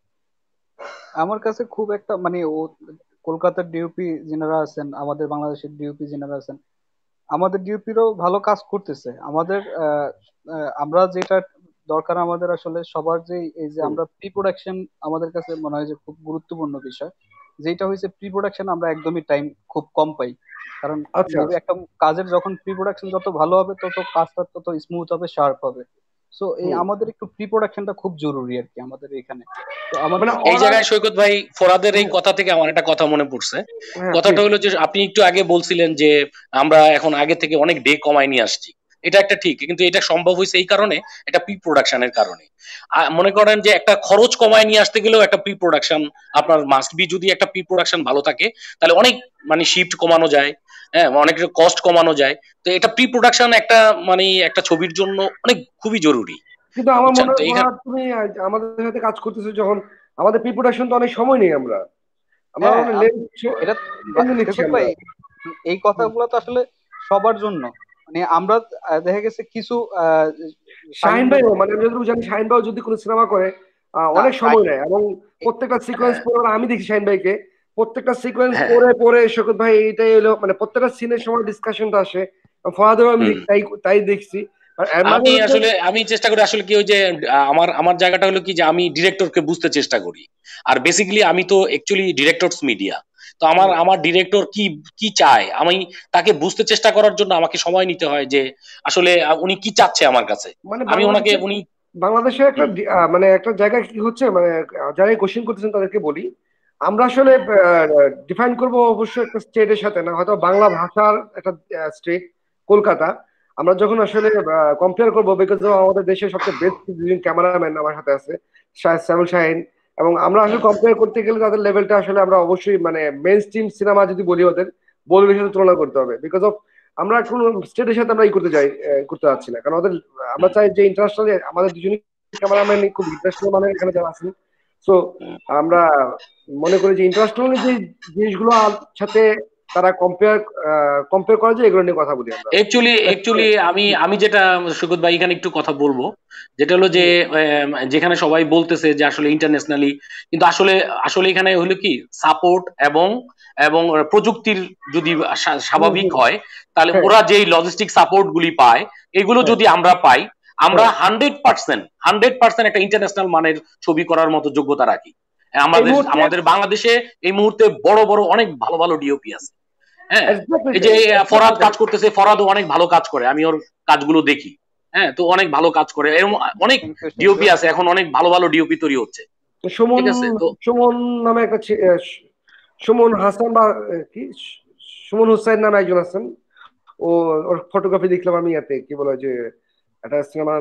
আমার কাছে খুব একটা মানে ও কলকাতার ডিওপি যিনারা আছেন, আমাদের বাংলাদেশের ডিওপি যিনারা আছেন, আমাদের ডিওপিরও ভালো কাজ করতেছে। আমাদের আহ, আহ, আমরা যেটা দরকার আমাদের আসলে সবার, যে এই যে হুম, আমরা প্রি প্রোডাকশন, আমাদের কাছে মনে হয় যে খুব গুরুত্বপূর্ণ বিষয়। যেটা হয়েছে প্রি প্রোডাকশন আমরা একদমই টাইম খুব কম পাই। কারণ আচ্ছা। মুভি একটা কাজের যখন প্রি প্রোডাকশন যত ভালো হবে তত কাজটা তত স্মুথ হবে, শার্প হবে। সো এই হুম। আমাদের একটু প্রি প্রোডাকশনটা খুব জরুরি আর কি আমাদের এখানে। তো মানে আমাদের এই ওরা, জায়গায় সৈকত ভাই, ফোরাদের এই হ্যাঁ, কথা থেকে আমার একটা কথা মনে পড়ছে। হ্যাঁ কথাটা প্লিজ। হলো যে আপনি একটু আগে বলছিলেন যে আমরা এখন আগে থেকে অনেক ডে কমায় নিয়ে আসছি। এটা একটা ঠিক, কিন্তু এটা সম্ভব হয়েছে এই কারণে, এটা প্রি প্রোডাকশনের কারণে। আ- মনে করেন যে একটা খরচ কমায় নিয়ে আসতে গেলেও একটা প্রি প্রোডাকশন আপনার মাস্ট বি। যদি একটা প্রি প্রোডাকশন ভালো থাকে তাহলে অনেক মানে শিফট কমানো যায়, হ্যাঁ, অনেক কস্ট কমানো যায়। তো এটা প্রি প্রোডাকশন একটা মানে একটা ছবির জন্য অনেক খুবই জরুরি। কিন্তু আমার বুঝছেন মনে তো হয় এখানে। ফরহাদ, তুমি আজ আমাদের সাথে কাজ করতেছো যখন, আমাদের প্রিপারেশন তো অনেক সময় নেই আমরা, আমরা হ্যাঁ অনেক আম- লেন্থ এটা নিচ্ছি সৈকত আমরা। ভাই, এই কথাগুলো তো আসলে সবার জন্য। মানে আমরা আহ, দেখা গেছে কিছু আহ, শাহিন শাহিন ভাই ভাইও, বলেন। মানে আমি যতটুকু জানি শাহিন ভাইও যদি কোনো সিনেমা করে আহ, না অনেক সময় শাহিন, নেয়, এবং প্রত্যেকটা সিকোয়েন্স হ্যাঁ, পরে ওরা- আমি দেখি শাহিন ভাইকে প্রত্যেকটা সিকোয়েন্স হ্যাঁ, পরে পরে শোকত ভাই এইটাই হলো, মানে প্রত্যেকটা সিনের সময় ডিসকাশনটা আসে। ফরহাদেরও আমি হুম। দেখি, তাই তাই দেখছি। আর এর মাঝে আমি মধ্যে আসলে আমি চেষ্টা করি আসলে কি ওই যে আহ, আমার আমার জায়গাটা হলো কি যে আমি ডিরেক্টরকে বুঝতে চেষ্টা করি। আর বেসিক্যালি আমি তো অ্যাকচুয়ালি ডিরেক্টরস মিডিয়া। তো আমার হুম, আমার ডিরেক্টর কি কি চায় আমি তাকে বুঝতে চেষ্টা করার জন্য আমাকে সময় নিতে হয় যে আসলে আহ, উনি কি চাচ্ছে আমার কাছে। মানে আমি ওনাকে বাংলাদেশে, উনি বাংলাদেশে একটা হুম, ডি- আহ, মানে একটা জায়গায় কি হচ্ছে, মানে আহ, যারা কোশ্চেন করতেছেন তাদেরকে বলি, আমরা আসলে হুম, ডিফাইন করব অবশ্যই একটা স্টেটের সাথে না, হয়তো বাংলা ভাষার একটা স্টেট কলকাতা। আমরা যখন আসলে কম্পেয়ার করবো, বিকজ আমাদের দেশের সবচেয়ে বেস্ট দুজন ক্যামেরাম্যান আমার সাথে আছে, শাহ- শ্যামল শাহিন, এবং আমরা আসলে হুম। কম্পেয়ার করতে গেলে তাদের লেভেলটা আসলে আমরা অবশ্যই মানে মেইন স্ট্রিম সিনেমা যদি বলি ওদের, বলিউডের সাথে তুলনা করতে হবে, বিকজ অফ আমরা কোন স্টেটের সাথে আমরা ই করতে চাই, আহ, করতে পারছি না, কারণ ওদের, আমরা চাই যে ইন্টারন্যাশনাল, আমাদের দুজনই ক্যামেরাম্যান খুব ইন্টারন্যাশনাল মানে এখানে যারা আছেন। So hmm. আমরা মনে করি যে ইন্টারন্যাশনাল যে জিনিসগুলো সাথে তারা কম্পেয়ার কম্পেয়ার করা যায়, এগুলো নিয়ে কথা বলি আমরা। অ্যাকচুয়ালি অ্যাকচুয়ালি আমি আমি যেটা সুগত ভাই এখানে একটু কথা বলবো, যেটা হলো যে হুম, আহ, যেখানে সবাই বলতেছে যে আসলে ইন্টারন্যাশনালি, কিন্তু আসলে আসলে এখানে হলো কি সাপোর্ট এবং এবং প্রযুক্তির যদি স্বা- হুম, স্বাভাবিক হুম, হয়, তাহলে হ্যাঁ, ওরা যেই লজিস্টিক সাপোর্ট গুলি পায় এগুলো হ্যাঁ, যদি আমরা পাই, আমরা হ্যাঁ। হান্ড্রেড পার্সেন্ট হান্ড্রেড পার্সেন্ট একটা ইন্টারন্যাশনাল মানের ছবি করার মতো যোগ্যতা রাখি। এই আমাদের মুহূর্তে আমাদের বাংলাদেশে এই মুহূর্তে বড় বড় অনেক ভালো ভালো ডিওপি আছে। হ্যাঁ, exactly এই যে তাই, আহ, exactly ফরহাদ তাই। কাজ করতেছে, ফরহাদও অনেক ভালো কাজ করে, আমি ওর কাজগুলো দেখি। হ্যাঁ, তো অনেক ভালো কাজ করে, এরকম অনেক thank you thank DOP you. আছে এখন, অনেক ভালো ভালো ডিওপি তৈরি হচ্ছে। তো সুমন, ঠিক আছে তো। সুমন নামে একটা ছে- আহ, সুমন হাসান বা আহ, কি সুমন হুসাইন নামে একজন আছেন, ও, ওর ফটোগ্রাফি দেখলাম আমি, ইয়াতে কি বলে যে একটা সিনেমা,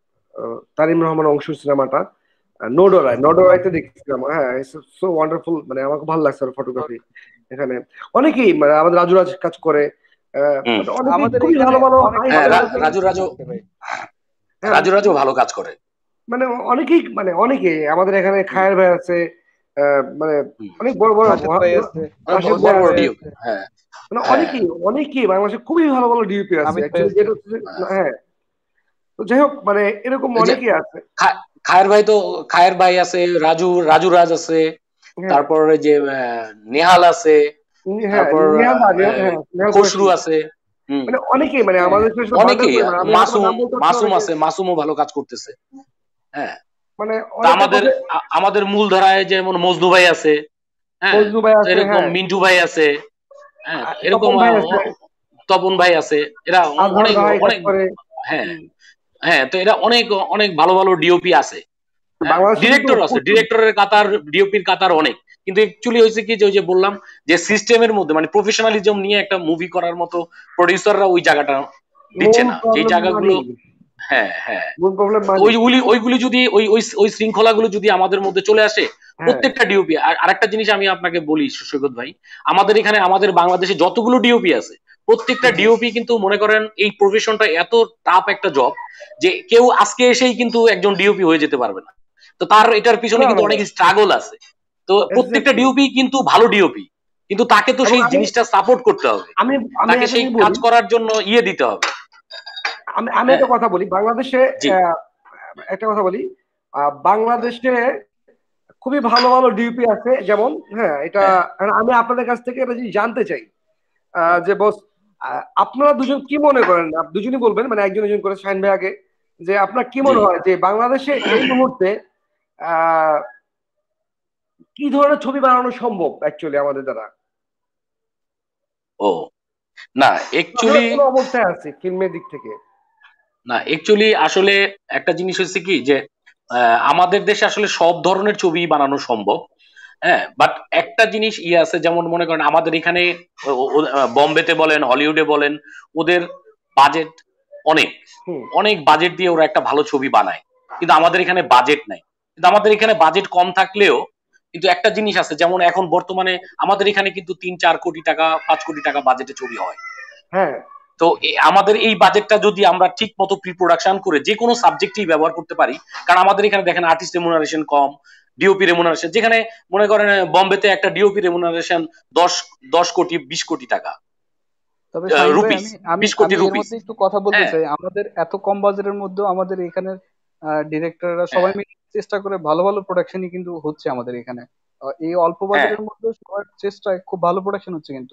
তারিম রহমান অংশুর সিনেমাটা নোডোরায়, নোডোরাইতে দেখছিলাম, হ্যাঁ, সো ওয়ান্ডারফুল, মানে আমার খুব ভালো লাগছে ওর ফটোগ্রাফি। এখানে অনেকেই, মানে আমাদের রাজু রাজ কাজ করে, আহ, হুম। মানে অনেকেই আমাদের খুবই এখানে ভালো ভালো অনেক হাই হ্যাঁ, ভালো রা- ভালো রাজু টিম রাজু আছে ভাই। হ্যাঁ, রাজু রাজু ভালো কাজ করে। মানে অনেকেই, মানে অনেকে আমাদের এখানে হুম, খায়ের ভাই আছে, আহ, মানে হুম। অনেক বড় বড় রাশেদ ভাই আছে, অনেক রাশেদ ব- ভাই বড় বড় আছে, ডিওপি, আছে, হ্যাঁ। মানে হ্যাঁ, অনেকেই, অনেকেই বাংলাদেশে খুবই ভালো ভালো ডিউপি আছে হামিদ ভাই অ্যাকচুয়ালি, আছে। যেটা হচ্ছে যে- হ্যাঁ। হ্যাঁ। তো যাই হোক, মানে এরকম এই যে অনেকেই আছে। খা- খায়ের ভাই তো, খায়ের ভাই আছে, রাজু রাজু রাজ আছে, হ্যাঁ, তারপর ওই যে আহ, নেহাল আছে, উনি- হ্যাঁ, তারপর নেহাল দা, নেহাল, আহ, হ্যাঁ, নেহাল খসরু কুরেশি, আছে। হুম। মানে অনেকেই, মানে হ্যাঁ, আমাদের সাথে বান্ডাল অনেকেই করে, আহ, মানে আমি হয়তো বা মাসুম, নাম বলতে পারছি না মাসুম অনেকে, আছে, মাসুমও ভালো কাজ করতেছে। হ্যাঁ। মানে তা অনেকে আমাদের বলতে, আ- আমাদের মূল ধারায় যেমন মজনু ভাই আছে। হ্যাঁ, ফজলু ভাই তো আছে, এরকম হ্যাঁ, মিন্টু ভাই আছে। হ্যাঁ, তো আ- এরকম তপন ভাই আহ, আছে, অ- তপন ভাই আছে। এরা অ- আজহার অনেক ভাই কাজ অনেক করে। হ্যাঁ, হুম। হ্যাঁ, তো এরা অনেক অনেক ভালো ভালো ডিওপি আছে। হ্যাঁ, বাংলাদেশে কিন্তু ডিরেক্টর আছে, প্রচুর, ডিরেক্টরের কাতার, ডিওপির কাতার অনেক। কিন্তু অ্যাকচুয়ালি হয়েছে কি যে ওই যে বললাম যে সিস্টেমের মধ্যে মানে প্রফেশনালিজম নিয়ে একটা মুভি করার মতো প্রডিউসাররা ওই জায়গাটা দিচ্ছে মূল না, যে প্রবলেম জায়গাগুলো। মানি, হ্যাঁ, হ্যাঁ। মূল প্রবলেম তো মানি। ওইগুলি ওইগুলি যদি ওই ওই ওই শৃঙ্খলাগুলো যদি আমাদের মধ্যে চলে আসে, হ্যাঁ, প্রত্যেকটা ডিওপি। আর আরেকটা জিনিস আমি আপনাকে বলি সৈকত ভাই, আমাদের এখানে আমাদের বাংলাদেশে যতগুলো ডিওপি আছে প্রত্যেকটা হুম, ডিওপি কিন্তু মনে করেন এই প্রফেশনটা এত টাফ একটা জব যে কেউ আজকে এসেই কিন্তু একজন ডিওপি হয়ে যেতে পারবে না। তো তার এটার পিছনে না কিন্তু না না, অনেক স্ট্রাগল আছে। তো প্রত্যেকটা এক্স্যাক্টলি। ডিওপি কিন্তু ভালো ডিওপি, কিন্তু তাকে তো এবং সেই আমি, জিনিসটা সাপোর্ট করতে হবে, আমি আমি তাকে একটা সেই জিনিস কাজ বলি, করার জন্য ইয়ে দিতে হবে। আমি আমি হ্যাঁ, একটা কথা বলি, বাংলাদেশে জি। আহ, একটা কথা বলি, আহ, বাংলাদেশে খুবই ভালো ভালো ডিউপি আছে, যেমন হ্যাঁ এটা হ্যাঁ আমি আপনাদের কাছ থেকে এটা জিনিস জানতে চাই, আহ, যে বস, আহ, আপনারা দুজন কি মনে করেন, আপ- দুজনই বলবেন, মানে একজন একজন করে, শাহিন ভাই আগে, যে আপনার কি জি। মনে হয় যে বাংলাদেশে এই মুহূর্তে আহ কি ধরনের ছবি বানানো সম্ভব অ্যাকচুয়ালি আমাদের দ্বারা, ও না আসলে অ্যাকচুয়ালি, কোন অবস্থায় আছে ফিল্মের দিক থেকে? না অ্যাকচুয়ালি আসলে একটা জিনিস হচ্ছে কি যে আহ, আমাদের দেশে আসলে সব ধরনের ছবি বানানো সম্ভব। হ্যাঁ, বাট একটা জিনিস ইয়ে আছে, যেমন মনে করেন আমাদের এখানে ও- ও- আহ, বম্বেতে বলেন হলিউডে বলেন, ওদের বাজেট অনেক, হুম। অনেক বাজেট দিয়ে ওরা একটা ভালো ছবি বানায়। কিন্তু আমাদের এখানে বাজেট নাই। কিন্তু আমাদের এখানে বাজেট কম থাকলেও কিন্তু একটা জিনিস আছে, যেমন এখন বর্তমানে আমাদের এখানে কিন্তু তিন চার কোটি টাকা পাঁচ কোটি টাকা বাজেটে ছবি হয়। হ্যাঁ, তো এ- আমাদের এই বাজেটটা যদি আমরা ঠিক মতো প্রি প্রোডাকশন করে যে কোনো সাবজেক্টেই ব্যবহার করতে পারি, কারণ আমাদের এখানে দেখেন আর্টিস্ট রেমুনারেশন কম, ডিওপি রেমুনারেশন, যেখানে মনে করেন আহ, বম্বেতে একটা ডিওপি রেমুনারেশন দশ দশ কোটি বিশ কোটি টাকা, তবে শাহিন ভাই, রুপিস, আমি আমি বিশ কোটি আমি এর রুপিস। মধ্যে একটু কথা বলতে হ্যাঁ চাই। আমাদের এত কম বাজেটের মধ্যেও আমাদের এখানে ডিরেক্টররা হ্যাঁ সবাই মিলে চেষ্টা করে, ভালো ভালো প্রোডাকশনই কিন্তু হচ্ছে আমাদের এখানে। আহ, এই অল্প হ্যাঁ, বাজেটের মধ্যে সবার চেষ্টায় খুব ভালো প্রোডাকশন হচ্ছে কিন্তু।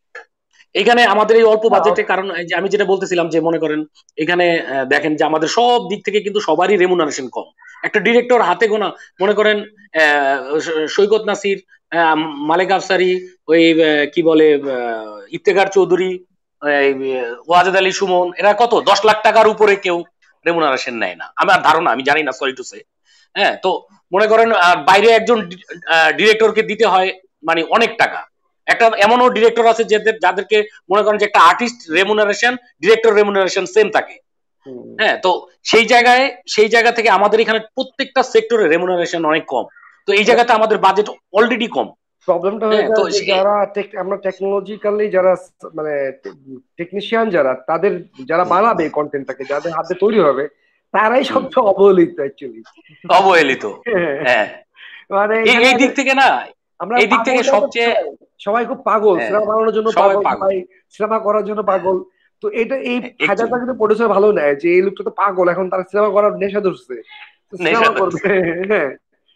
এখানে আমাদের এই অল্প না, বাজেটে, কারণ এই যে আমি যেটা বলতেছিলাম যে মনে করেন এখানে আহ, দেখেন যে আমাদের সব দিক থেকে কিন্তু সবারই রেমুনারেশন কম। একটা ডিরেক্টর হাতে গোনা, মনে করেন আহ, সৈকত নাসির, আহ, মালেক আফসারি, ওই আহ, কি বলে আহ, ইফতেখার চৌধুরী, এই, আহ, ওয়াজেদ আলী সুমন, এরা কত দশ লাখ টাকার উপরে কেউ রেমুনারেশন নেয় না, আমার ধারণা, আমি জানি না, সরি টু সে। হ্যাঁ, তো মনে করেন আহ, বাইরে একজন ডিরেক্টরকে দিতে হয় মানে অনেক টাকা। একটা এমনও ডিরেক্টর আছে যাদের যাদেরকে মনে করেন যে একটা artist remuneration director remuneration same থাকে। হুম। হ্যাঁ, তো সেই জায়গায় সেই জায়গা থেকে আমাদের এখানে প্রত্যেকটা সেক্টরে রেমুনারেশন অনেক কম। তো এই জায়গাতে আমাদের বাজেট অলরেডি কম। প্রবলেমটা হয়ে হ্যাঁ, তো যায় যে সে- যারা টেক- আমরা টেকনোলজিক্যালি যারা স- মানে টেকনিশিয়ান যারা, তাদের যারা বানাবে কন্টেন্টটাকে, যাদের হাতে তৈরি হবে, তারাই হুম, সবচেয়ে অবহেলিত অ্যাকচুয়ালি। অবহেলিত। হ্যাঁ, মানে এই এখানে এই দিক থেকে না, আমরা এই দিক থেকে পাগলটা তো সবচেয়ে, সবাই, সবাই খুব পাগল, হ্যাঁ, সিনেমা বানানোর জন্য সবাই পাগল, পাগল। সবাই সিনেমা করার জন্য হ্যাঁ, পাগল। তো এটা এই ফায়দাটা একচুয়ালি কিন্তু প্রডিউসার ভালো নেয়, যে এই লোকটা তো পাগল, এখন তার সিনেমা করার নেশা ধরছে, তো নেশা সিনেমা করবে। ধরছে। হ্যাঁ,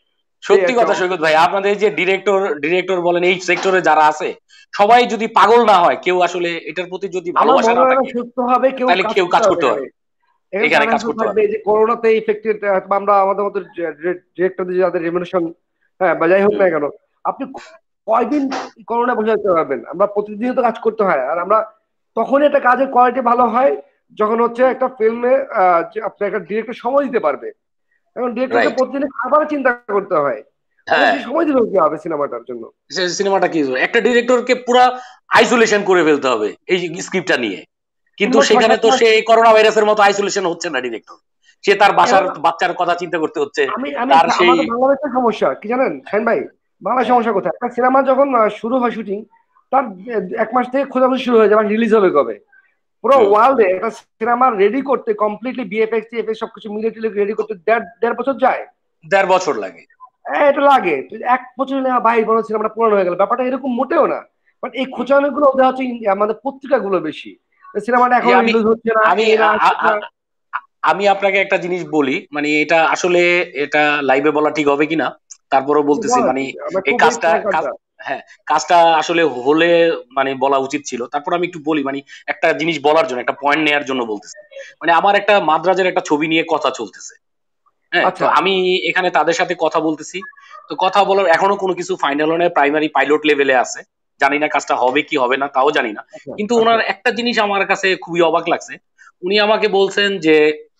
এই সত্যি একটা কথা অবস্থা। সৈকত ভাই, আপনাদের যে ডিরেক্টর ডিরেক্টর বলেন এই সেক্টরে যারা আছে, সবাই যদি পাগল না হয়, কেউ আসলে এটার প্রতি যদি আমার ভালোবাসা মনে না হয় না থাকে, সুস্থ হবে, কেউ তাহলে কাজ কেউ করতে কাজ হবে করতে এখানে। পারবে, এখানে এখানে টানা কাজ হেসেল করতে থাকবে, পারবে। এই যে করোনাতে ইফেক্টেড, আমরা আমাদের মতো ডিরেক্টর যাদের রেমুনেশন, হ্যাঁ বা যাই হোক হুম, না কেন, আপনি কয়দিন করোনা বসে থাকতে পারবেন? আমরা প্রতিদিন তো কাজ করতে হয়, আর আমরা তখনই একটা কাজের কোয়ালিটি ভালো হয় যখন হচ্ছে একটা ফিল্মে আপনি একটা ডিরেক্টর সময় দিতে পারবে। এখন ডিরেক্টরকে রাইট। প্রতিদিন আবার চিন্তা করতে হয়, তাহলে হ্যাঁ, সে সময় দিলেও কি হবে সিনেমাটার জন্য? সে সিনেমাটা কি হবে? একটা ডিরেক্টরকে পুরা আইসোলেশন করে ফেলতে হবে এই স্ক্রিপ্টটা নিয়ে। কিন্তু কিংবা ছয় সেখানে সাত তো মাস সে করোনা ভাইরাসের মতো আইসোলেশন হচ্ছে না ডিরেক্টর, সে তার বাসার কেন? বাচ্চার কথা চিন্তা করতে হচ্ছে, আমি আমি তার সেই, আমাদের বাংলাদেশের সমস্যা কি জানেন শাহিন ভাই? বাংলাদেশ হ্যাঁ, সমস্যা কোথায়, একটা সিনেমা যখন আহ, শুরু হয় শুটিং, তার আহ, এক মাস থেকে খোঁজাখুঁজি শুরু হয়ে যাবে রিলিজ হবে কবে। পুরো হুম, ওয়ার্ল্ডে একটা সিনেমা রেডি করতে কমপ্লিটলি বিএফএক্স টিএফএক্স সবকিছু মিলিয়ে টিলিয়ে রেডি করতে দেড় দেড় বছর যায়। দেড় বছর লাগে। হ্যাঁ, এটা লাগে তো, এক বছর হলে ভাই বড় সিনেমাটা পুরনো হয়ে গেল, ব্যাপারটা এরকম মোটেও না। বাট এই হুম। খোঁচানো গুলো ওদের হচ্ছে ইন- আমাদের পত্রিকাগুলো বেশি, সিনেমাটা এই এখনো আমি রিলিজ হচ্ছে না, আমি এই না আ- সেই আ- না। আ- আমি আপনাকে একটা জিনিস বলি, মানে এটা আসলে এটা লাইভে বলা ঠিক হবে কিনা, তারপরেও বলতেছি বলেন, মানে আমরা এই খুবই কাজটা ফ্র্যাঙ্ক কাজ- আড্ডা। হ্যাঁ, কাজটা আসলে হলে মানে বলা উচিত ছিল। তারপর আমি একটু বলি, মানে একটা জিনিস বলার জন্য, একটা পয়েন্ট নেয়ার জন্য বলতেছি। মানে আমার একটা মাদ্রাজের একটা ছবি নিয়ে কথা চলতেছে। হ্যাঁ, তো আচ্ছা, আমি এখানে তাদের সাথে কথা বলতেছি। তো কথা বলার এখনো কোনো কিছু ফাইনাল হয় না, প্রাইমারি পাইলট লেভেলে আছে। জানি না কাজটা হবে কি হবে না, তাও জানি না। আচ্ছা, কিন্তু আচ্ছা। ওনার একটা জিনিস আমার কাছে খুবই অবাক লাগছে। উনি আমাকে বলছেন যে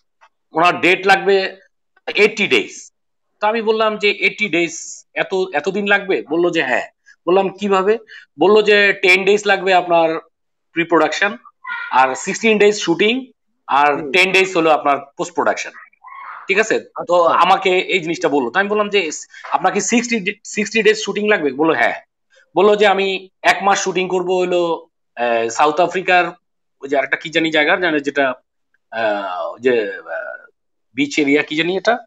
ওনার ডেট লাগবে এইটটি ডেজ। তো আমি বললাম যে এইটটি ডেজ, এত এতদিন লাগবে? বললো যে হ্যাঁ। বললাম কিভাবে? বললো যে টেন ডেজ লাগবে আপনার প্রি প্রোডাকশন, আর সিক্সটিন ডেজ শুটিং, আর হুম। টেন ডেজ হলো আপনার পোস্ট প্রোডাকশন। ঠিক আছে? তো আচ্ছা, আমাকে এই জিনিসটা বললো, তো আমি বললাম যে আপনাকে সিক্সটি সিক্সটি ডেজ শুটিং লাগবে? বললো হ্যাঁ। বললো যে আমি এক মাস শুটিং করবো হলো আহ, সাউথ আফ্রিকার ওই যে আরেকটা কি জানি জায়গার জানে যেটা, আহ, ওই যে বিচ এরিয়া কি জানি এটা,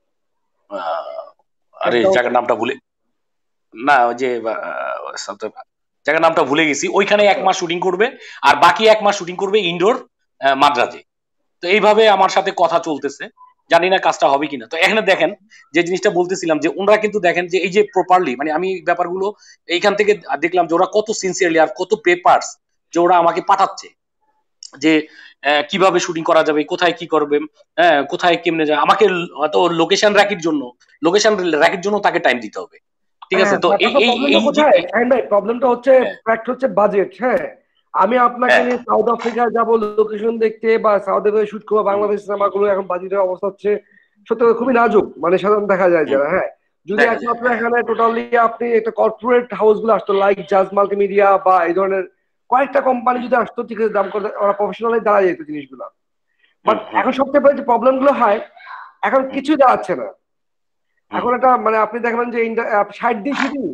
আহ, আরে একদম। জায়গার নামটা ভুলে, না ওই যে আহ, সাউথ আফ্রিকা, জায়গার নামটা ভুলে গেছি, ওইখানে এক আচ্ছা, মাস শুটিং করবে। আর বাকি এক মাস শুটিং করবে ইনডোর মাদ্রাজে। তো এইভাবে আমার সাথে কথা চলতেছে। জানি না কাজটা হবে কিনা। তো এখানে দেখেন যে জিনিসটা বলতেছিলাম যে ওনারা কিন্তু দেখেন যে এই যে প্রপারলি মানে আমি ব্যাপারগুলো এইখান থেকে দেখলাম যে ওরা কত সিনসিয়ারলি আর কত পেপারস যে ওরা আমাকে পাঠাচ্ছে যে আহ, কিভাবে শুটিং করা যাবে, কোথায় কি করবে, হ্যাঁ কোথায় কেমনে যাবে, আমাকে তো লোকেশন র্যাকের জন্য লোকেশন র্যাকের জন্য তাকে টাইম দিতে হবে, ঠিক আছে? হ্যাঁ, তো এই ব্যাপারটা এই প্রবলেমটা এই যে কোথায় শাহিন ভাই? প্রবলেমটা হচ্ছে হ্যাঁ ফ্যাক্ট হচ্ছে বাজেট। হ্যাঁ, আমি আপনাকে হ্যাঁ নিয়ে সাউথ আফ্রিকা যাব লোকেশন দেখতে বা সাউথ আফ্রিকা শুট করবো, হুম, বাংলাদেশ সিনেমাগুলো এখন বাজেটের অবস্থা হচ্ছে সত্যি কথা খুবই নাজুক, মানে সাধারণ দেখা যায় হুম, যারা। হ্যাঁ, যদি দেখা যায় একমাত্র হ্যাঁ এখানে টোটালি আপনি একটা কর্পোরেট হাউস গুলো আসতো লাইক জাজ মাল্টিমিডিয়া বা এই ধরনের কয়েকটা কোম্পানি হুম, যদি আসতো, ঠিক আছে, দাম করে ওরা প্রফেশনালি দাঁড়া যেত জিনিসগুলো। বাট হুম, হুম, এখন সবচেয়ে বড় যে প্রবলেম গুলো হয়, এখন হুম, কিছুই দাঁড়াচ্ছে না। হুম, এখন একটা মানে আপনি দেখবেন যে ষাট দিন শুটিং,